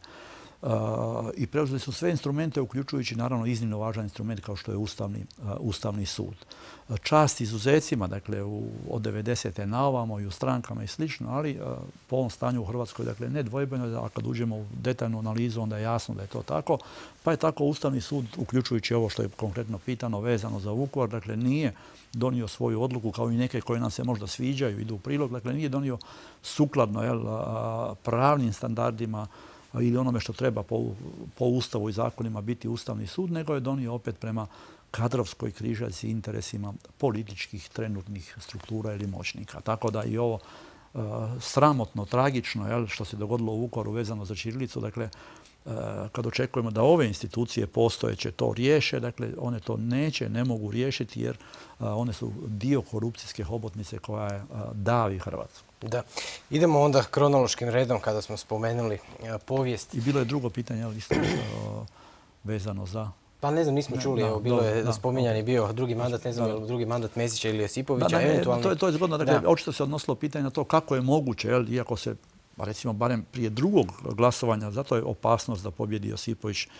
I preuzeli su sve instrumente, uključujući naravno iznimno važan instrument kao što je Ustavni sud. Čast izuzecima, dakle, od 90. na ovamo i u strankama i slično, ali po ovom stanju u Hrvatskoj, dakle, nedvojbeno, a kad uđemo u detaljnu analizu, onda je jasno da je to tako. Pa je tako Ustavni sud, uključujući ovo što je konkretno pitano vezano za Vukovar, dakle, nije donio svoju odluku kao i neke koje nam se možda sviđaju, idu u prilog, dakle, nije donio sukladno pravnim standardima ili onome što treba po Ustavu i zakonima biti Ustavni sud, nego je donio opet prema kadrovskoj križaljci interesima političkih trenutnih struktura ili moćnika. Tako da i ovo sramotno, tragično što se dogodilo u Vukovaru vezano za ćirilicu, dakle, kad očekujemo da ove institucije postojeće to riješe, dakle, one to ne mogu riješiti jer one su dio korupcijske hobotnice koja davi Hrvatsku. Da. Idemo onda kronološkim redom kada smo spomenuli povijest. I bilo je drugo pitanje, ali isto vezano za... Pa ne znam, nismo čuli, bilo je spominjani bio drugi mandat, ne znam je li drugi mandat Mesića ili Josipovića, eventualno... To je zgodno, dakle, očito se odnosilo pitanje na to kako je moguće, iako se, recimo, barem prije drugog glasovanja, zato je opasnost da pobjedi Josipović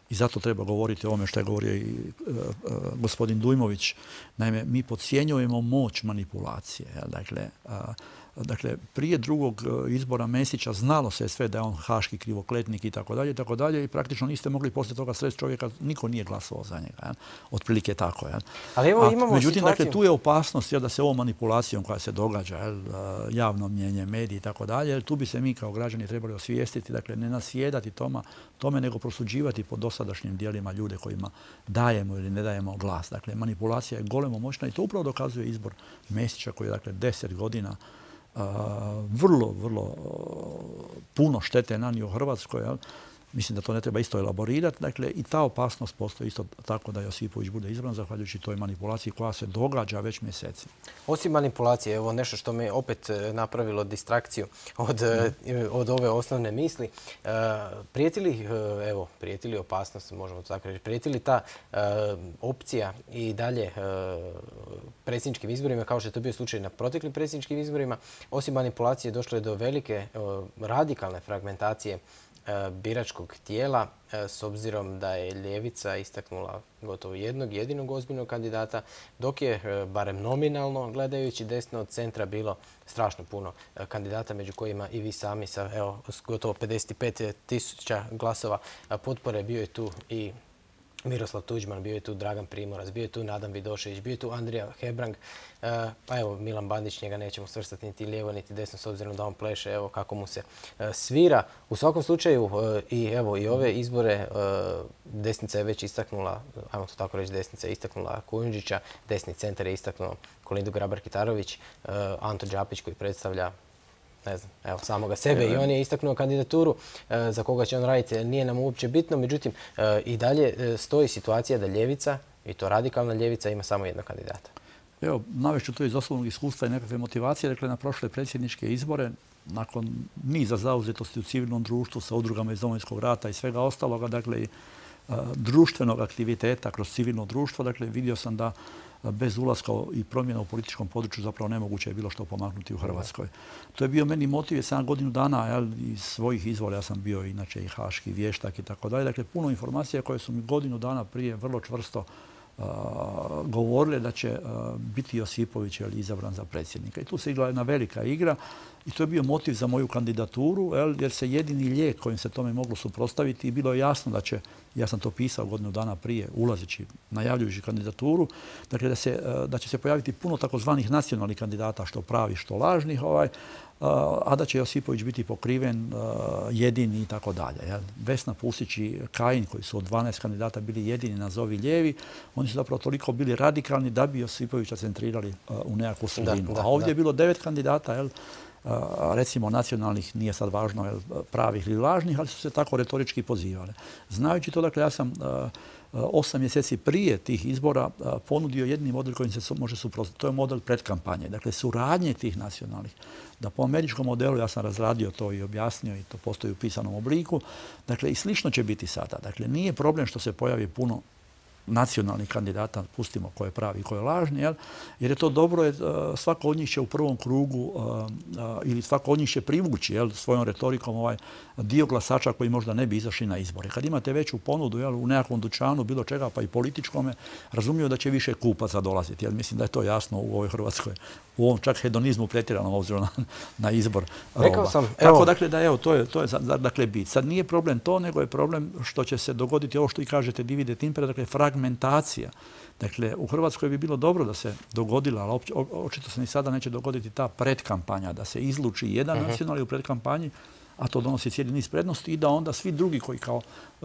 I zato treba govoriti o ovome što je govorio i gospodin Dujmović. Naime, mi podcjenjujemo moć manipulacije. Dakle, prije drugog izbora Mesića znalo se sve da je on haški krivokletnik i tako dalje i praktično niste mogli poslije toga sresti čovjeka, niko nije glasovao za njega. Otprilike tako. Ali evo imamo međutim, situaciju... dakle, tu je opasnost da se ovom manipulacijom koja se događa, javno mnjenje, mediji i tako dalje, tu bi se mi kao građani trebali osvijestiti, dakle, ne nasjedati tome, nego prosuđivati po dosadašnjim dijelima ljude kojima dajemo ili ne dajemo glas. Dakle, manipulacija je golemo moćna i to upravo dokazuje izbor Mesića koji je, dakle, 10 godina vrlo puno štete nanio u Hrvatskoj. Mislim da to ne treba isto elaborirati. Dakle, i ta opasnost postoji isto tako da Josipović bude izabran zahvaljujući toj manipulaciji koja se događa već mjeseci. Osim manipulacije, evo nešto što mi je opet napravilo distrakciju od ove osnovne misli. Prijeti li opasnost, možemo to tako reći, prijeti li ta opcija i dalje predsjedničkim izborima, kao što je to bio slučaj na proteklim predsjedničkim izborima? Osim manipulacije došlo je do velike radikalne fragmentacije biračkog tijela, s obzirom da je ljevica istaknula gotovo jednog jedinog ozbiljnog kandidata, dok je, barem nominalno gledajući, desno od centra bilo strašno puno kandidata, među kojima i vi sami sa gotovo 55.000 glasova potpore. Bio je tu i Miroslav Tuđman, bio je tu Dragan Primorac, bio je tu Nadan Vidošević, bio je tu Andrija Hebrang, pa evo Milan Bandić, njega nećemo svrstati niti lijevo niti desno s obzirom da on pleše, evo kako mu se svira. U svakom slučaju i ove izbore desnica je već istaknula, ajmo to tako reći, desnica je istaknula Kujundžića, desni centar je istaknuo Kolindu Grabar-Kitarović, Anto Đapić koji predstavlja samoga sebe i on je istaknuo kandidaturu za koga će on raditi, nije nam uopće bitno, međutim i dalje stoji situacija da ljevica, i to radikalna ljevica, ima samo jednog kandidata. Evo, navešću to iz osobnog iskustva i nekakve motivacije. Dakle, na prošle predsjedničke izbore, nakon niza zauzetosti u civilnom društvu sa udrugama iz Domovinskog rata i svega ostaloga, dakle i društvenog aktiviteta kroz civilno društvo, dakle vidio sam da bez ulaska i promjena u političkom području zapravo nemoguće je bilo što pomaknuti u Hrvatskoj. To je bio meni motiv, jer sam godinu dana iz svojih izvora, ja sam bio inače i haški vještak i tako dalje, dakle puno informacija koje su mi godinu dana prije vrlo čvrsto govorile da će biti Josipović izabran za predsjednika. I tu se igrala jedna velika igra i to je bio motiv za moju kandidaturu, jer se jedini lijek kojim se tome moglo suprotstaviti i bilo je jasno da će, ja sam to pisao godinu dana prije, ulazeći, najavljujući kandidaturu, dakle da će se pojaviti puno takozvanih nacionalnih kandidata, što pravi, što lažnih, a da će Josipović biti pokriven jedini i tako dalje. Vesna Pusić i Kajin, koji su od 12 kandidata bili jedini nazovi lijevi, oni su zapravo toliko bili radikalni da bi Josipovića centrirali u nekakvu sredinu. A ovdje je bilo 9 kandidata, recimo nacionalnih, nije sad važno pravih ili lažnih, ali su se tako retorički pozivali. Znajući to, dakle, ja sam 8 mjeseci prije tih izbora ponudio jedni model kojim se može suprotstaviti. To je model predkampanje. Dakle, suradnje tih nacionalnih. Da po američkom modelu, ja sam razradio to i objasnio i to postoji u pisanom obliku. Dakle, i slično će biti sada. Dakle, nije problem što se pojavi puno nacionalnih kandidata, pustimo ko je pravi i ko je lažni, jer je to dobro, jer svako od njih će u prvom krugu ili svako od njih će privući svojom retorikom dio glasača koji možda ne bi izašli na izbore. Kad imate veću ponudu u nekakvom dućanu, bilo čega, pa i političkome, razumiju da će više kupaca dolaziti. Jer mislim da je to jasno u ovoj Hrvatskoj, u ovom čak hedonizmu pretjeranom obzirom na izbor roba. Rekao sam, tako dakle da to je dakle bit. Sad nije problem to, nego je problem što će se dogoditi ovo što i kažete divide timpera, dakle fragmentacija. Dakle, u Hrvatskoj bi bilo dobro da se dogodila, ali očito se ni sada neće dogoditi ta predkampanja, da se izluči jedan nacionalni u predkampanji, a to donosi cijeli niz prednosti i da onda svi drugi koji kao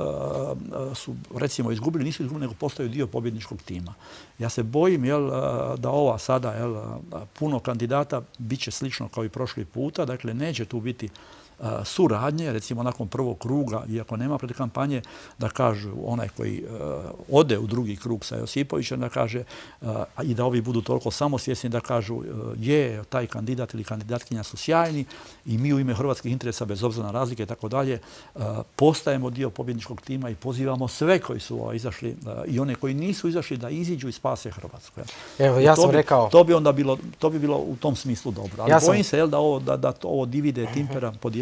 su recimo izgubili, nisu izgubili, nego postaju dio pobjedničkog tima. Ja se bojim da ova sada puno kandidata bit će slično kao i prošli puta, dakle neće tu biti suradnje, recimo nakon prvog kruga, iako nema predkampanje, da kažu onaj koji ode u drugi krug sa Josipovićem, da kaže i da ovi budu toliko samosvjesni da kažu je, taj kandidat ili kandidatkinja su sjajni i mi u ime hrvatskih interesa, bez obzira na razlike i tako dalje, postajemo dio pobjedničkog tima i pozivamo sve koji su izašli i one koji nisu izašli da iziđu i spase Hrvatsku. Evo, ja sam rekao... To bi bilo u tom smislu dobro. Ali bojim se da ovo divide timpera podijeli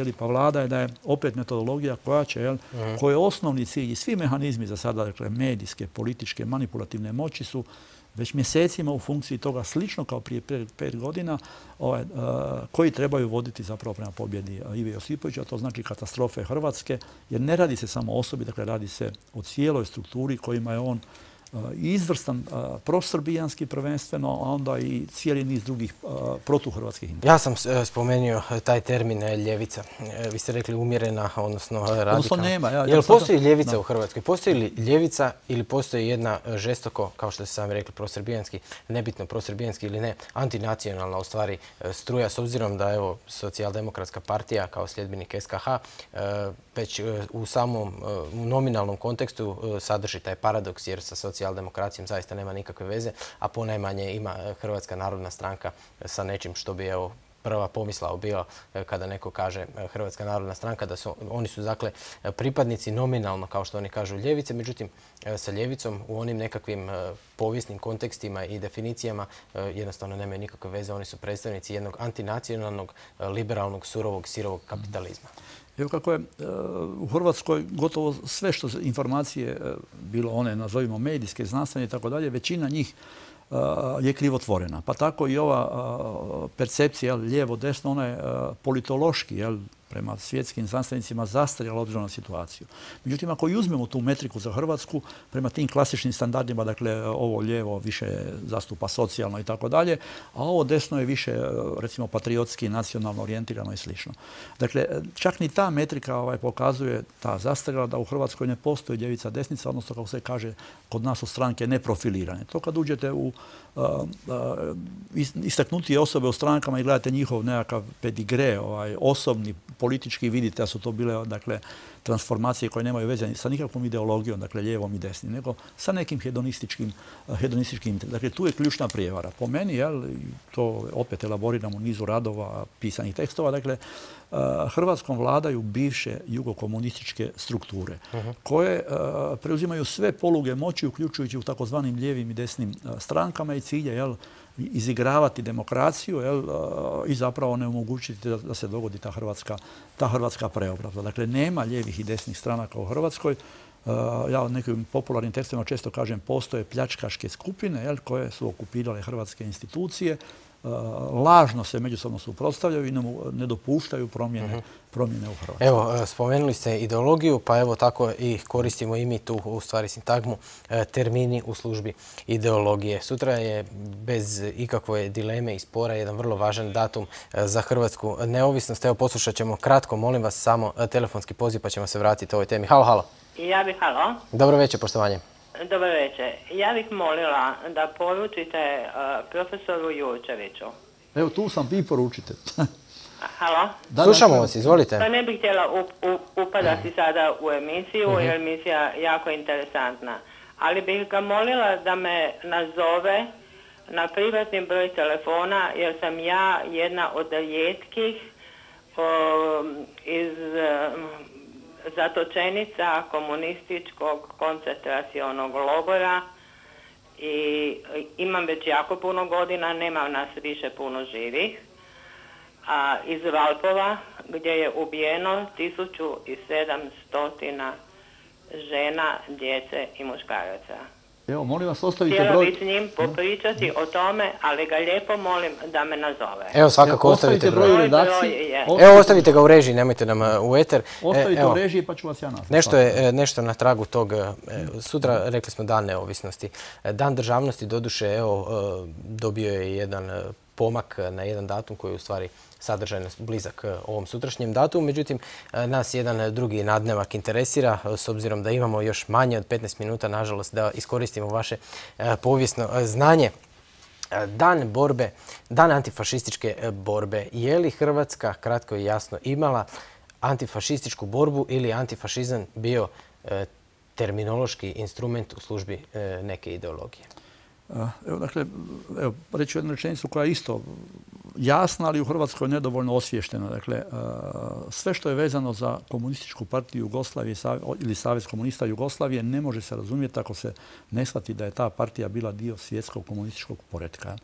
pa vlada je da je opet metodologija koja će, koji je osnovni cilj i svi mehanizmi za sada, dakle, medijske, političke, manipulativne moći su već mjesecima u funkciji toga slično kao prije 5 godina, koji trebaju voditi zapravo prema pobjedi Ive Josipovića, to znači katastrofe Hrvatske, jer ne radi se samo o osobi, dakle radi se o cijeloj strukturi kojima je on izvrstan prosrbijanski prvenstveno, a onda i cijeli niz drugih protuhrvatskih interesa. Ja sam spomenuo taj termin ljevica. Vi ste rekli umjerena, odnosno radikalna. Odnosno nema. Jel postoji ljevica u Hrvatskoj? Postoji li ljevica ili postoji jedna žestoko, kao što ste sami rekli, prosrbijanski, nebitno prosrbijanski ili ne, antinacionalna u stvari struja, s obzirom da evo Socijaldemokratska partija kao sljedbenik SKH već u samom nominalnom kontekstu sadrži taj paradoks, jer sa socijaldemokracijom zaista nema nikakve veze, a ponajmanje ima Hrvatska narodna stranka sa nečim što bi prva pomisla bila kada neko kaže Hrvatska narodna stranka, da oni su dakle pripadnici nominalno, kao što oni kažu, ljevice, međutim sa ljevicom u onim nekakvim povijesnim kontekstima i definicijama jednostavno nemaju nikakve veze. Oni su predstavnici jednog antinacionalnog, liberalnog, surovog, sirovog kapitalizma. Evo kako je u Hrvatskoj gotovo sve što informacije, bilo one, nazovimo medijske, znanstvene i tako dalje, većina njih je krivotvorena. Pa tako i ova percepcija lijevo-desno, ona je politološki, prema svjetskim znanstvenicima zastarjela obzirom na situaciju. Međutim, ako i uzmemo tu metriku za Hrvatsku, prema tim klasičnim standardima, dakle, ovo lijevo više zastupa socijalno i tako dalje, a ovo desno je više, recimo, patriotski, nacionalno orijentirano i slično. Dakle, čak ni ta metrika pokazuje, ta zastarjela, da u Hrvatskoj ne postoji ljevica desnica, odnosno, kako se kaže, kod nas su stranke neprofilirane. To kad uđete u istaknutije osobe u strankama i gledate njihov nekakav pedigre, osobni, politički, vidite da su to bile, dakle, transformacije koje nemaju veze sa nikakvom ideologijom, dakle, lijevom i desnim, nego sa nekim hedonističkim interesom. Dakle, tu je ključna prijevara. Po meni, to opet elaboriram u nizu radova, pisanih tekstova, dakle, Hrvatskom vladaju bivše jugokomunističke strukture koje preuzimaju sve poluge moći, uključujući u takozvanim lijevim i desnim strankama, i cilj je izigravati demokraciju i zapravo onemogućiti da se dogodi ta hrvatska preobrazba. Dakle, nema lijevih i desnih stranaka u Hrvatskoj. Ja u nekim popularnim tekstovima često kažem postoje pljačkaške skupine koje su okupirale hrvatske institucije, lažno se međusobno suprotstavljaju i ne dopuštaju promjene u Hrvatskoj. Evo, spomenuli ste ideologiju, pa evo tako i koristimo i mi tu u stvari sintagmu termini u službi ideologije. Sutra je bez ikakve dileme i spora jedan vrlo važan datum za hrvatsku neovisnost. Evo, poslušat ćemo kratko, molim vas, samo telefonski poziv pa ćemo se vratiti ovoj temi. Halo, halo. Halo. Dobro večer, poštovanje. Dobro večer. Ja bih molila da poručite profesoru Jurčeviću. Evo, tu sam, vi poručite. Halo? Slušamo vas, izvolite. Pa ne bih htjela upadati sada u emisiju, jer emisija je jako interesantna. Ali bih ga molila da me nazove na privatni broj telefona, jer sam ja jedna od rijetkih iz zatočenica komunističkog koncentracionog logora i imam već jako puno godina, nema nas više puno živih, a iz Valpova gdje je ubijeno 1700 žena, djece i muškaraca. Evo, molim vas, ostavite broj. Htjela bih s njim popričati o tome, ali ga lijepo molim da me nazove. Evo, svakako ostavite broj u redakciji. Evo, ostavite ga u režiji, nemojte nam u eter. Ostavite u režiji pa ću vas ja nazvati. Nešto na tragu tog, sutra rekli smo Dan neovisnosti. Dan državnosti, doduše, evo, dobio je jedan pomak na jedan datum koji je u stvari sadržajno blizak ovom sutrašnjem datumu. Međutim, nas jedan drugi nadnevak interesira, s obzirom da imamo još manje od 15 minuta, nažalost, da iskoristimo vaše povijesno znanje. Dan borbe, dan antifašističke borbe. Je li Hrvatska, kratko i jasno, imala antifašističku borbu ili antifašizam bio terminološki instrument u službi neke ideologije? Evo, dakle, reći ću jednu rečenicu koja je isto jasna, ali u Hrvatskoj nedovoljno osviještena. Dakle, sve što je vezano za komunističku partiju Jugoslavije ili Savez komunista Jugoslavije ne može se razumjeti ako se ne shvati da je ta partija bila dio svjetskog komunističkog poretka.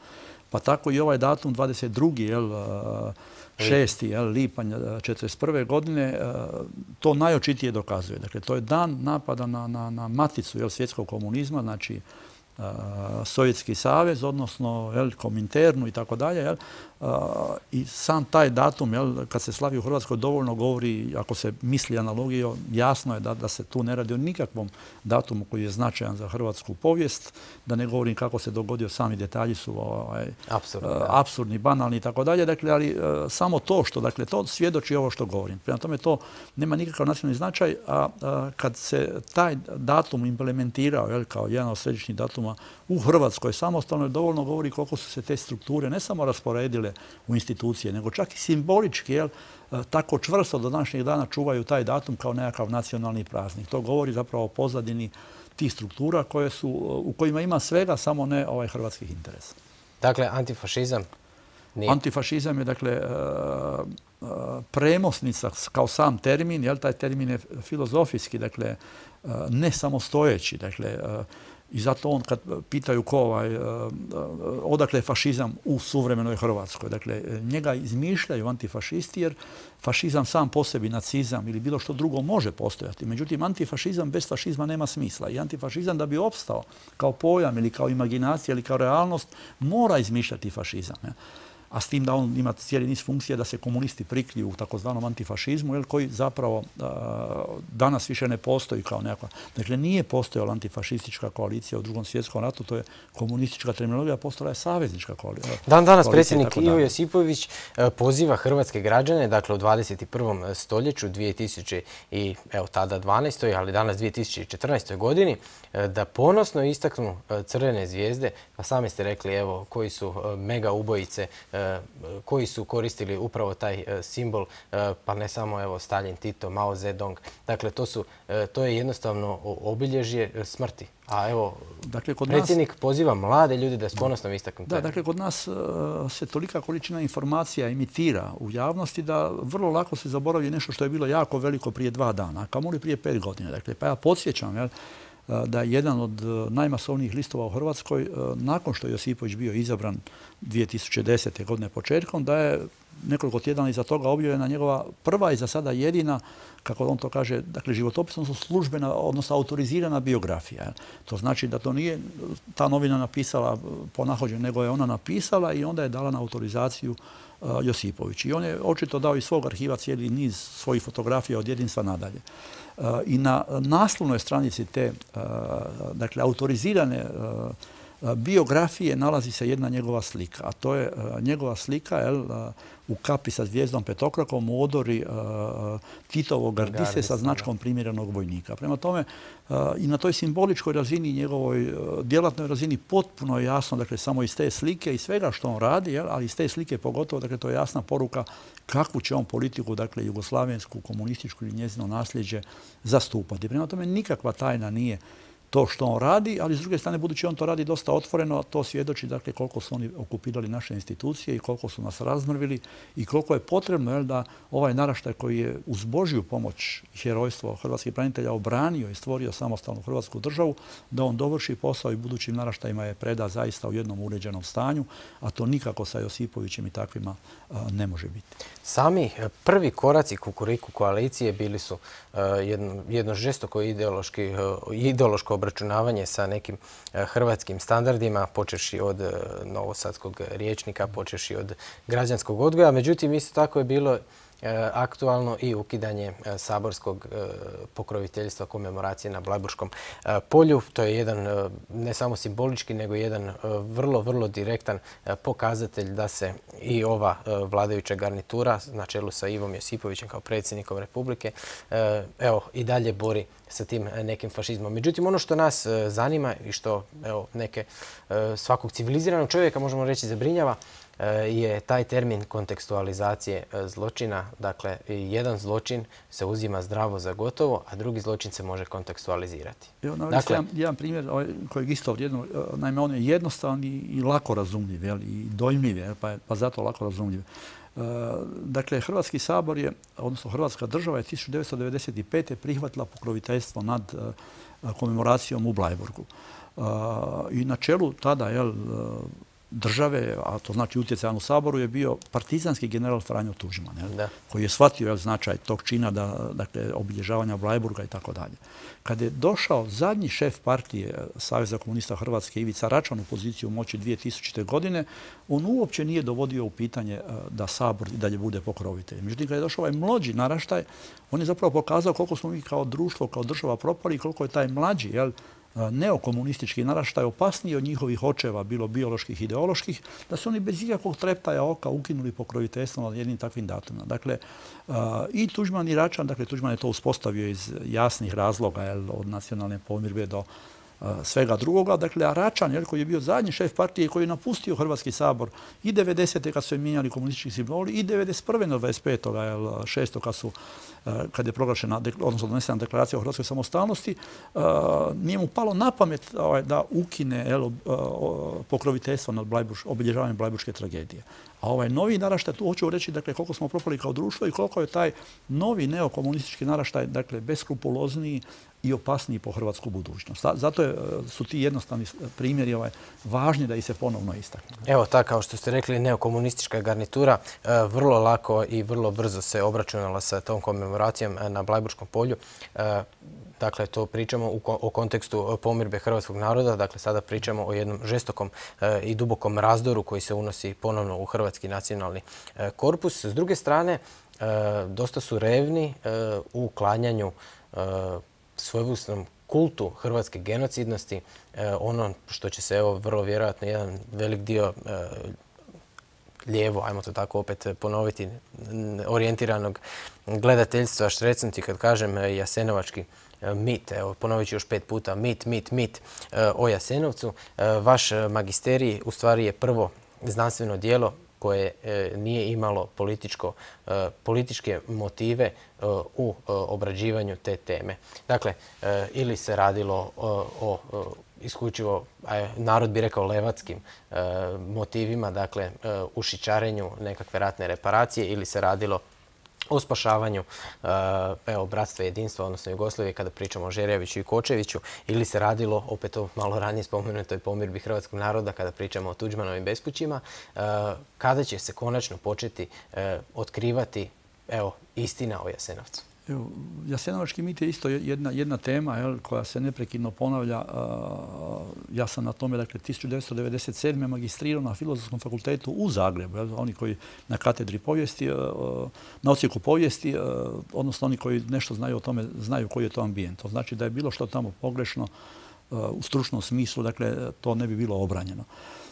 Pa tako i ovaj datum 22. 6. lipanj 1941. godine to najočitije dokazuje. Dakle, to je dan napada na maticu svjetskog komunizma, znači Sovjetski savez, odnosno Kominternu i tako dalje. I sam taj datum, kad se slavi u Hrvatskoj, dovoljno govori, ako se misli analogijom, jasno je da se tu ne radi o nikakvom datumu koji je značajan za hrvatsku povijest, da ne govorim kako se dogodio, sami detalji su apsurdni, banalni i tako dalje. Dakle, ali samo to što, dakle, to svjedoči ovo što govorim. Prema tome to nema nikakav nacionalni značaj, a kad se taj datum implementirao kao jedan od središnjih datuma u Hrvatskoj samostalno, dovoljno govori koliko su se te strukture ne samo rasporedile u institucije, nego čak i simbolički, tako čvrsto do današnjeg dana čuvaju taj datum kao nekakav nacionalni praznik. To govori zapravo o pozadini tih struktura u kojima ima svega, samo ne hrvatskih interesa. Dakle, antifašizam nije? Antifašizam je, dakle, premosnica kao sam termin, taj termin je filozofijski, dakle, ne samostojeći, dakle, i zato on kad pitaju odakle je fašizam u suvremenoj Hrvatskoj. Dakle, njega izmišljaju antifašisti jer fašizam sam po sebi, nacizam ili bilo što drugo može postojati. Međutim, antifašizam bez fašizma nema smisla. I antifašizam da bi opstao kao pojam ili kao imaginacija ili kao realnost mora izmišljati fašizam. A s tim da on ima cijeli niz funkcija da se komunisti prikriju u takozvanom antifašizmu, koji zapravo danas više ne postoji kao nekakva. Dakle, nije postojala antifašistička koalicija u Drugom svjetskom ratu, to je komunistička terminologija, postojala je saveznička koalicija. Danas predsjednik Ivo Josipović poziva hrvatske građane, dakle u 21. stoljeću, 2012. ali danas 2014. godini, da ponosno istaknu crvene zvijezde, pa sami ste rekli koji su mega ubojice, koji su koristili upravo taj simbol, pa ne samo Stalin, Tito, Mao Zedong. Dakle, to je jednostavno obilježje smrti. A predsjednik poziva mlade ljude da s ponosnom istaknu. Da, dakle, kod nas se tolika količina informacija imitira u javnosti da vrlo lako se zaboravi nešto što je bilo jako veliko prije 2 dana, kamoli prije 5 godina. Dakle, pa ja podsjećam da je jedan od najmasovnijih listova u Hrvatskoj, nakon što je Josipović bio izabran 2010. godine početkom, da je nekoliko tjedana iza toga objavljena njegova prva i za sada jedina, kako on to kaže, dakle, životopisno službena, odnosno autorizirana biografija. To znači da to nije ta novina napisala po nahođenju, nego je ona napisala i onda je dala na autorizaciju Josipović. I on je očito dao iz svog arhiva cijeli niz svojih fotografija od jedinstva nadalje. I na naslovnoj stranici te, dakle, autorizirane biografije nalazi se jedna njegova slika, a to je njegova slika u kapi sa zvijezdom petokrakom u odori Titovog gardise sa značkom primjerenog vojnika. Prema tome, i na toj simboličkoj razini, njegovoj djelatnoj razini, potpuno je jasno, dakle, samo iz te slike i svega što on radi, ali iz te slike pogotovo, dakle, to je jasna poruka kakvu će on politiku, dakle, jugoslavensku, komunističku ili njezino nasljeđe zastupati. Prema tome, nikakva tajna nije to što on radi, ali s druge strane, budući on to radi dosta otvoreno, to svjedoči, dakle, koliko su oni okupirali naše institucije i koliko su nas razmrvili i koliko je potrebno da ovaj naraštaj koji je uz Božju pomoć i herojstvo hrvatskih branitelja obranio i stvorio samostalnu Hrvatsku državu, da on dovrši posao i budućim naraštajima je preda zaista u jednom uređenom stanju, a to nikako sa Josipovićem i takvima ne može biti. Sami prvi koraci Kukuriku koalicije bili su jedno žestoko ideološko obračunavanje sa nekim hrvatskim standardima, počevši od novosadskog rječnika, počevši od građanskog odgoja. Međutim, isto tako je bilo aktualno i ukidanje saborskog pokroviteljstva komemoracije na Blajburškom polju. To je jedan ne samo simbolički, nego jedan vrlo, vrlo direktan pokazatelj da se i ova vladajuća garnitura na čelu sa Ivom Josipovićem kao predsjednikom Republike i dalje bori sa tim nekim fašizmom. Međutim, ono što nas zanima i što svakog civiliziranog čovjeka, možemo reći, zabrinjava, je taj termin kontekstualizacije zločina. Dakle, jedan zločin se uzima zdravo za gotovo, a drugi zločin se može kontekstualizirati. Evo, jedan primjer kojeg isto vrijedno, naime, on je jednostavan i lako razumljiv i dojmljiv, pa zato lako razumljiv. Dakle, Hrvatski sabor je, odnosno Hrvatska država je 1995. prihvatila pokroviteljstvo nad komemoracijom u Blajburgu. I na čelu tada države, a to znači utjecajan u Saboru, je bio partizanski general Franjo Tuđman, koji je shvatio značaj tog čina, dakle, obilježavanja Bleiburga i tako dalje. Kad je došao zadnji šef partije Saveza komunista Hrvatske, Ivica Račan, u poziciju moći 2000. godine, on uopće nije dovodio u pitanje da Sabor i dalje bude pokrovitelj. Međutim, kad je došao ovaj mlađi naraštaj, on je zapravo pokazao koliko smo mi kao društvo, kao država propali i koliko je taj mlađi, neokomunistički naraštaj opasniji od njihovih očeva, bilo bioloških i ideoloških, da su oni bez ikakvog treptaja oka ukinuli pokroviteljstvo nad jednim takvim datumima. Dakle, i Tuđman i Račan, dakle, Tuđman je to uspostavio iz jasnih razloga, od nacionalne pomirbe do svega drugoga. Dakle, a Račan, koji je bio zadnji šef partije i koji je napustio Hrvatski sabor i 90. kad su mijenjali komunistički simboli i 91. na 25. 6. kad je proglašena, odnosno donesena deklaracija o hrvatskoj samostalnosti, nije mu palo na pamet da ukine pokroviteljstvo nad obilježavanjem Blajburške tragedije. A ovaj novi naraštaj, tu hoću reći, dakle, koliko smo propali kao društvo i koliko je taj novi neokomunistički naraštaj, dakle, beskrupulozniji i opasniji po hrvatsku budućnost. Zato su ti jednostavni primjeri važni da ih se ponovno istaknu. Evo, tako kao što ste rekli, neokomunistička garnitura vrlo lako i vrlo brzo se obračunala sa tom komemoracijom na Blajburškom polju. Dakle, to pričamo o kontekstu pomirbe hrvatskog naroda. Dakle, sada pričamo o jednom žestokom i dubokom razdoru koji se unosi ponovno u hrvatski nacionalni korpus. S druge strane, dosta su revni u klanjanju svojevrsnom kultu hrvatske genocidnosti. Ono što će se, evo, vrlo vjerojatno jedan velik dio lijevo, ajmo to tako opet ponoviti, orijentiranog gledateljstva štrecnuti kad kažem jasenovački mit. Evo, ponovit ću još 5 puta. Mit o Jasenovcu. Vaš magisterij u stvari je prvo znanstveno djelo koje nije imalo političke motive u obrađivanju te teme. Dakle, ili se radilo o isključivo, narod bi rekao, levatskim motivima, dakle, u šičarenju nekakve ratne reparacije, ili se radilo o spašavanju bratstva i jedinstva, odnosno Jugoslavije, kada pričamo o Žerjaviću i Kočeviću, ili se radilo, opet o malo ranije spomenutoj pomirbi hrvatskog naroda, kada pričamo o Tuđmanovim bespućima, kada će se konačno početi otkrivati istina o Jasenovcu? Jasenovački mit je isto jedna tema koja se neprekidno ponavlja. Ja sam na tome, dakle, 1997. magistrirao na Filozofskom fakultetu u Zagrebu. Oni koji na katedri povijesti, na odsjeku povijesti, odnosno oni koji nešto znaju o tome, znaju koji je to ambijent. To znači da je bilo što tamo pogrešno u stručnom smislu, dakle, to ne bi bilo obranjeno.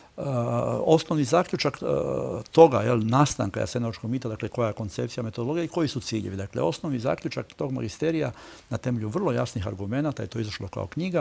Osnovni zaključak toga, nastanka jasenovačkog mita, dakle, koja je koncepcija, metodologija i koji su ciljevi. Dakle, osnovni zaključak tog magisterija na temelju vrlo jasnih argumenata, je to izašlo kao knjiga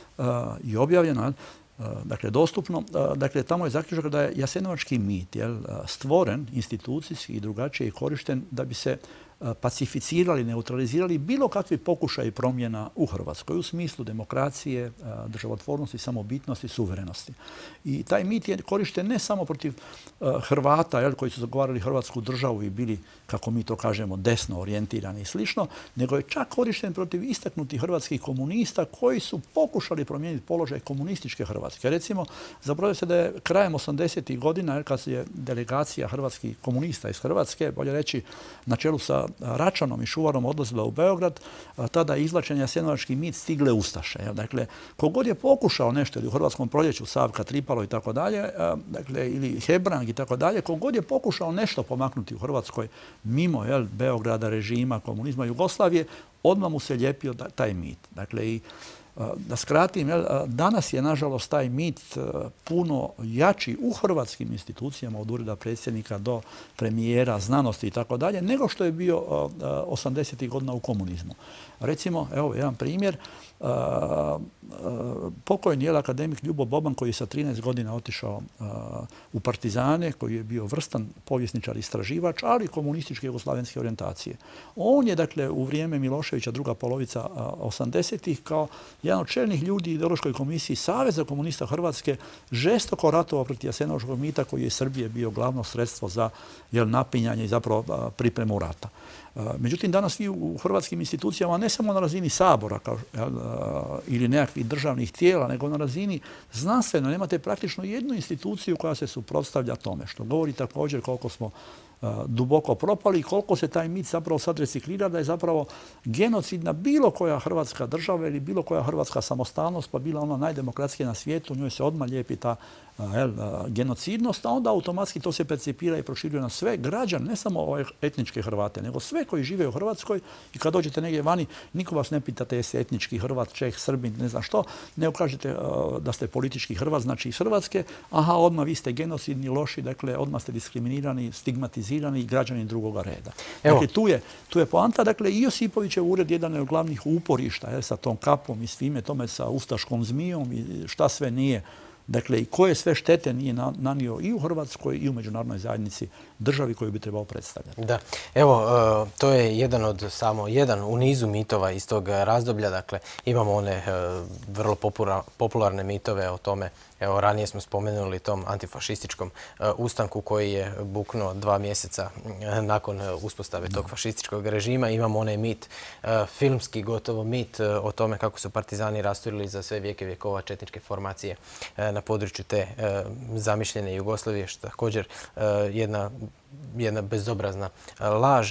i objavljeno, dakle, dostupno. Dakle, tamo je zaključak da je jasenovački mit stvoren institucijski i drugačije i korišten da bi se pacificirali, neutralizirali bilo kakvi pokušaji promjena u Hrvatskoj u smislu demokracije, državotvornosti, samobitnosti, suverenosti. I taj mit je korišten ne samo protiv Hrvata koji su zagovarali Hrvatsku državu i bili, kako mi to kažemo, desno orijentirani i slično, nego je čak korišten protiv istaknutih hrvatskih komunista koji su pokušali promijeniti položaj komunističke Hrvatske. Recimo, zaboravlja se da je krajem 80. godina, kad je delegacija hrvatskih komunista iz Hrvatske, bolje reći, na čelu sa Račanom i Šuvarom odlazila u Beograd, tada je izvlačen jasenovački mit stigle ustaše. Dakle, kogod je pokušao nešto, ili u Hrvatskom proljeću Savka Tripalo i tako dalje, dakle, ili Hebrang i tako dalje, kogod je pokušao nešto pomaknuti u Hrvatskoj mimo Beograda, režima, komunizma, Jugoslavije, odmah mu se lijepio taj mit. Dakle, i da skratim, danas je, nažalost, taj mit puno jači u hrvatskim institucijama, od ureda predsjednika do premijera, znanosti i tako dalje, nego što je bio 80. godina u komunizmu. Recimo, evo jedan primjer, pokojni akademik Ljubo Boban, koji je sa 13 godina otišao u partizane, koji je bio vrstan povjesničar, istraživač, ali komunističke jugoslavenske orijentacije. On je, dakle, u vrijeme Miloševića, druga polovica 80-ih, kao jedan od čelnih ljudi u ideološkoj komisiji Saveza komunista Hrvatske žestoko ratovao protiv jasenovačkog mita, koji je iz Srbije bio glavno sredstvo za napinjanje i zapravo pripremu rata. Međutim, danas vi u hrvatskim institucijama, ne samo na razini Sabora ili nekakvih državnih tijela, nego na razini znanstveno, nemate praktično jednu instituciju koja se suprotstavlja tome, što govori također koliko smo duboko propali i koliko se taj mit zapravo sad reciklira, da je zapravo genocidna bilo koja hrvatska država ili bilo koja hrvatska samostalnost, pa bila ona najdemokratskija na svijetu, u njoj se odmah lijepi ta genocidnost, a onda automatski to se percipira i proširuje na sve građane, ne samo etničke Hrvate, nego sve koji žive u Hrvatskoj i kad dođete negdje vani, niko vas ne pitate jeste etnički Hrvat, Čeh, Srbin, ne znam što, ne kažete da ste politički Hrvat, znači iz Hrvatske, aha, odmah vi ste genocidni, loši, dakle, odmah ste diskriminirani, stigmatizirani i građani drugoga reda. Dakle, tu je poanta, dakle, i Josipovićev ured jedan od glavnih uporišta, sa tom kapom i svime tome, sa ustaškom zmijom i šta sve nije. Dakle, i koje sve štete nije nanio i u Hrvatskoj i u međunarodnoj zajednici državi koju bi trebao predstavljati. Da, evo, to je samo jedan u nizu mitova iz tog razdoblja. Dakle, imamo one vrlo popularne mitove o tome. Evo, ranije smo spomenuli tom antifašističkom ustanku koji je buknuo 2 mjeseca nakon uspostave tog fašističkog režima. Imamo onaj mit, filmski gotovo mit o tome kako su partizani rasturili za sve vijeke vjekova četničke formacije na području te zamišljene Jugoslavije, što također jedna bezobrazna laž.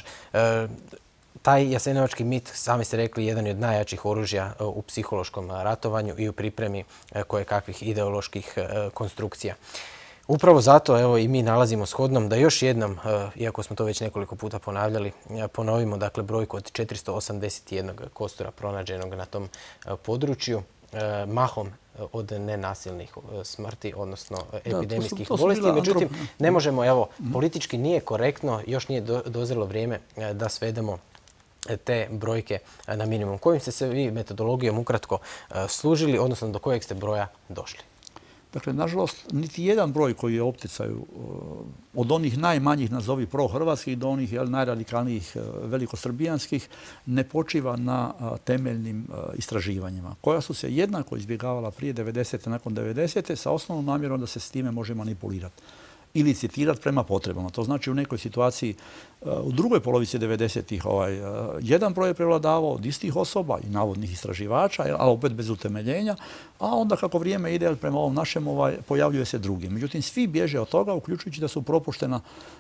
Taj jasenovački mit, sami ste rekli, jedan je od najjačih oružja u psihološkom ratovanju i u pripremi kojekakvih ideoloških konstrukcija. Upravo zato evo i mi nalazimo shodnom da još jednom, iako smo to već nekoliko puta ponavljali, ponovimo dakle brojku od 481 kostura pronađenog na tom području, mahom od nenasilnih smrti, odnosno epidemijskih bolesti. Međutim, ne možemo, evo, politički nije korektno, još nije dozrelo vrijeme da svedemo te brojke na minimum. Kojim ste se vi metodologijom ukratko služili, odnosno do kojeg ste broja došli? Dakle, nažalost, niti jedan broj koji je u opticaju od onih najmanjih, nazovi prohrvatskih, do onih najradikalnijih velikosrbijanskih, ne počiva na temeljnim istraživanjima, koja su se jednako izbjegavala prije 90. nakon 90. sa osnovnom namjerom da se s time može manipulirati ili citirati prema potrebama. To znači u nekoj situaciji u drugoj polovici 90-ih jedan broj je prevladavao od istih osoba i navodnih istraživača, ali opet bez utemeljenja, a onda kako vrijeme ide prema ovom našem pojavljuje se drugi. Međutim, svi bježe od toga, uključujući da su propuštena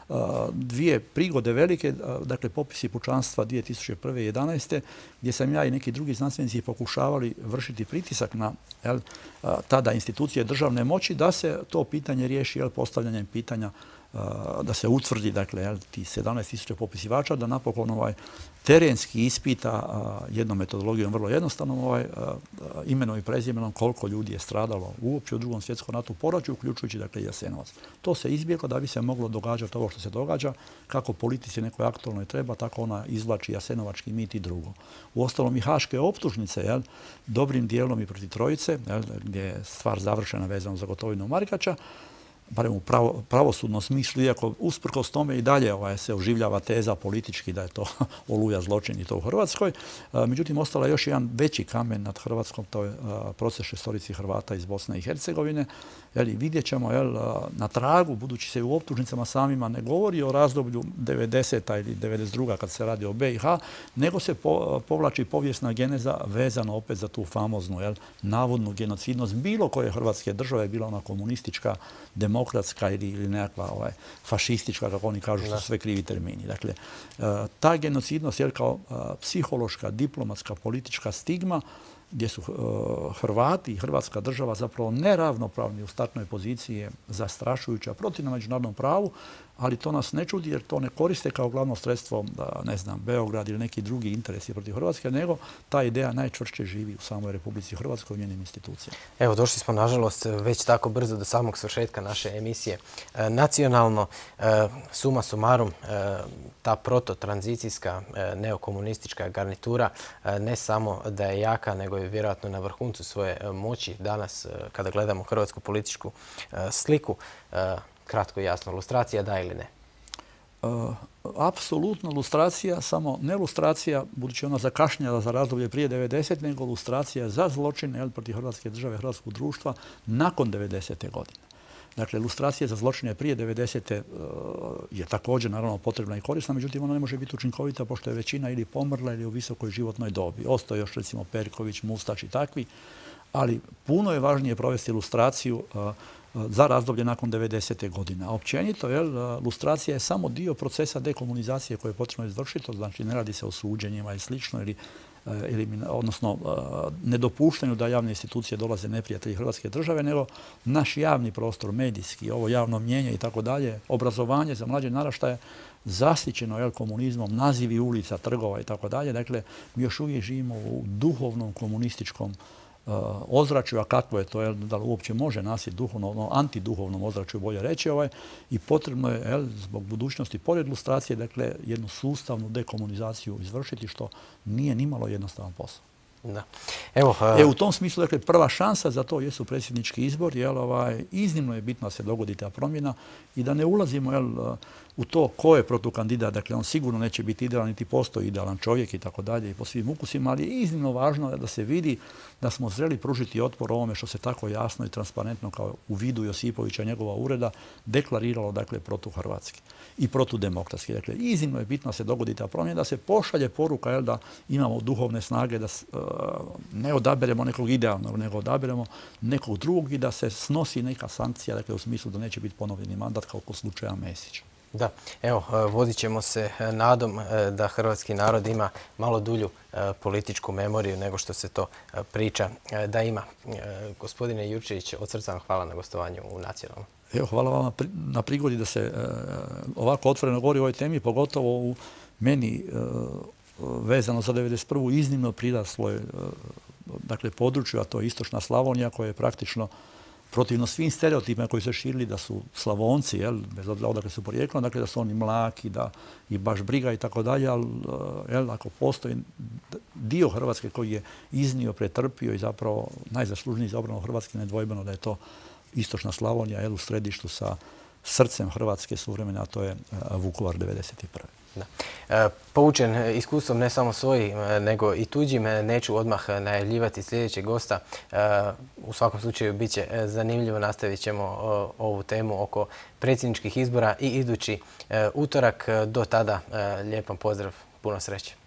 2 prigode velike, dakle popisi pučanstva 2001. i 2011. gdje sam ja i neki drugi znanstvenici pokušavali vršiti pritisak na tada institucije državne moći da se to pitanje riješi postavljanjem pitanja da se utvrdi, dakle, ti 17.000 popisivača, da napokon terenski ispita jednom metodologijom vrlo jednostavnom imenom i prezimenom koliko ljudi je stradalo uopće u Drugom svjetskom ratu poraću, uključujući, dakle, Jasenovac. To se izbjeglo da bi se moglo događati ovo što se događa, kako politici nekoj aktualnoj treba, tako ona izvlači jasenovački mit i drugo. Uostalom i haške optužnice, dobrim dijelom i protiv trojice, gdje je stvar završena vezano za Gotovinu Markača, barem u pravosudnom smislu, iako usprkos tome i dalje se oživljava teza politički da je to oluja zločin i to u Hrvatskoj. Međutim, ostala je još jedan veći kamen nad Hrvatskom, to je proces 6 Hrvata iz Bosne i Hercegovine. Vidjet ćemo na tragu, budući se u optužnicama samima ne govori o razdoblju 90. ili 92. kad se radi o BiH, nego se povlači povijesna geneza vezano opet za tu famoznu navodnu genocidnost bilo koje hrvatske države, bila ona komunistička, demokratska ili nekakva fašistička, kako oni kažu, što su sve krivi termini. Dakle, ta genocidnost je kao psihološka, diplomatska, politička stigma gdje su Hrvati i Hrvatska država zapravo neravnopravni u startnoj poziciji je zastrašujuća protiv na međunarodnom pravu, ali to nas ne čudi jer to ne koriste kao glavno sredstvo, ne znam, Beograd ili neki drugi interesi protiv Hrvatske, nego ta ideja najčvršće živi u samoj Republici Hrvatskoj, u njenim institucijama. Evo, došli smo, nažalost, već tako brzo do samog svršetka naše emisije. Nacionalno, suma sumarum, ta prototranzicijska neokomunistička garnitura ne samo da je jaka, nego je vjerojatno na vrhuncu svoje moći danas kada gledamo hrvatsku političku sliku. Kratko i jasno, lustracija da ili ne? Apsolutno lustracija, samo ne lustracija, budući ona zakašnjala za razdoblje prije 90, nego lustracija za zločine protiv Hrvatske države, hrvatskog društva nakon 90. godine. Dakle, lustracija za zločine prije 90. je također naravno potrebna i korisna, međutim ona ne može biti učinkovita pošto je većina ili pomrla ili u visokoj životnoj dobi. Ostao još recimo Perković, Mustač i takvi, ali puno je važnije provesti lustraciju za razdoblje nakon 90. godine. A općenito, lustracija je samo dio procesa dekomunizacije koje je potrebno izvršiti, znači ne radi se o suđenjima i slično, odnosno nedopuštanju da javne institucije dolaze neprijatelji Hrvatske države, nego naš javni prostor, medijski, ovo javno mnijenje i tako dalje, obrazovanje za mlađe naraštaje zasićeno komunizmom, nazivi ulica, trgova i tako dalje. Dakle, mi još uvijek živimo u duhovnom komunističkom ozračju, a kakvo je to, da li uopće može nasjeti duhovno, antiduhovnom ozračju, bolje reći, i potrebno je zbog budućnosti, pored lustracije, dakle, jednu sustavnu dekomunizaciju izvršiti, što nije nimalo jednostavan posao. Da. U tom smislu, dakle, prva šansa za to jesu predsjednički izbor, iznimno je bitno da se dogodi ta promjena i da ne ulazimo u to ko je protukandidat. Dakle, on sigurno neće biti idealan, niti postoji idealan čovjek i tako dalje i po svim ukusima, ali je iznimno važno da se vidi da smo zreli pružiti otpor ovome što se tako jasno i transparentno kao u vidu Josipovića, njegova ureda, deklariralo, dakle, protuhrvatski i protudemokratski. Dakle, iznimno je bitno da se dogodi ta promjena, da se pošalje poruka da imamo duhovne snage, da ne odaberemo nekog idealnog, nego odaberemo nekog drugog i da se snosi neka sankcija, dakle, u smislu da neće biti ponovljeni mandat kao kod slučaja Mesića. Da, vodit ćemo se nadom da hrvatski narod ima malo dulju političku memoriju nego što se to priča da ima. Gospodine Jurčević, od srca vam hvala na gostovanju u Nacionalnom. Hvala vama na prigodi da se ovako otvoreno govori o ovoj temi, pogotovo u meni vezano za 1991. iznimno priraslo području, a to je istočna Slavonija, koja je praktično protivno svim stereotipima koji su širili da su Slavonci, bez obzira odakle su porijeklom, dakle da su oni mlaki, da ih baš briga i tako dalje, ali ako postoji dio Hrvatske koji je iznio, pretrpio i zapravo najzaslužniji za obranu Hrvatske, nedvojbeno da je to istočna Slavonija u središtu sa srcem Hrvatske suvremene, a to je Vukovar 1991. Da. Poučen iskustvom ne samo svojim, nego i tuđim, neću odmah najavljivati sljedećeg gosta. U svakom slučaju bit će zanimljivo, nastavit ćemo ovu temu oko predsjedničkih izbora i idući utorak. Do tada lijep pozdrav, puno sreće.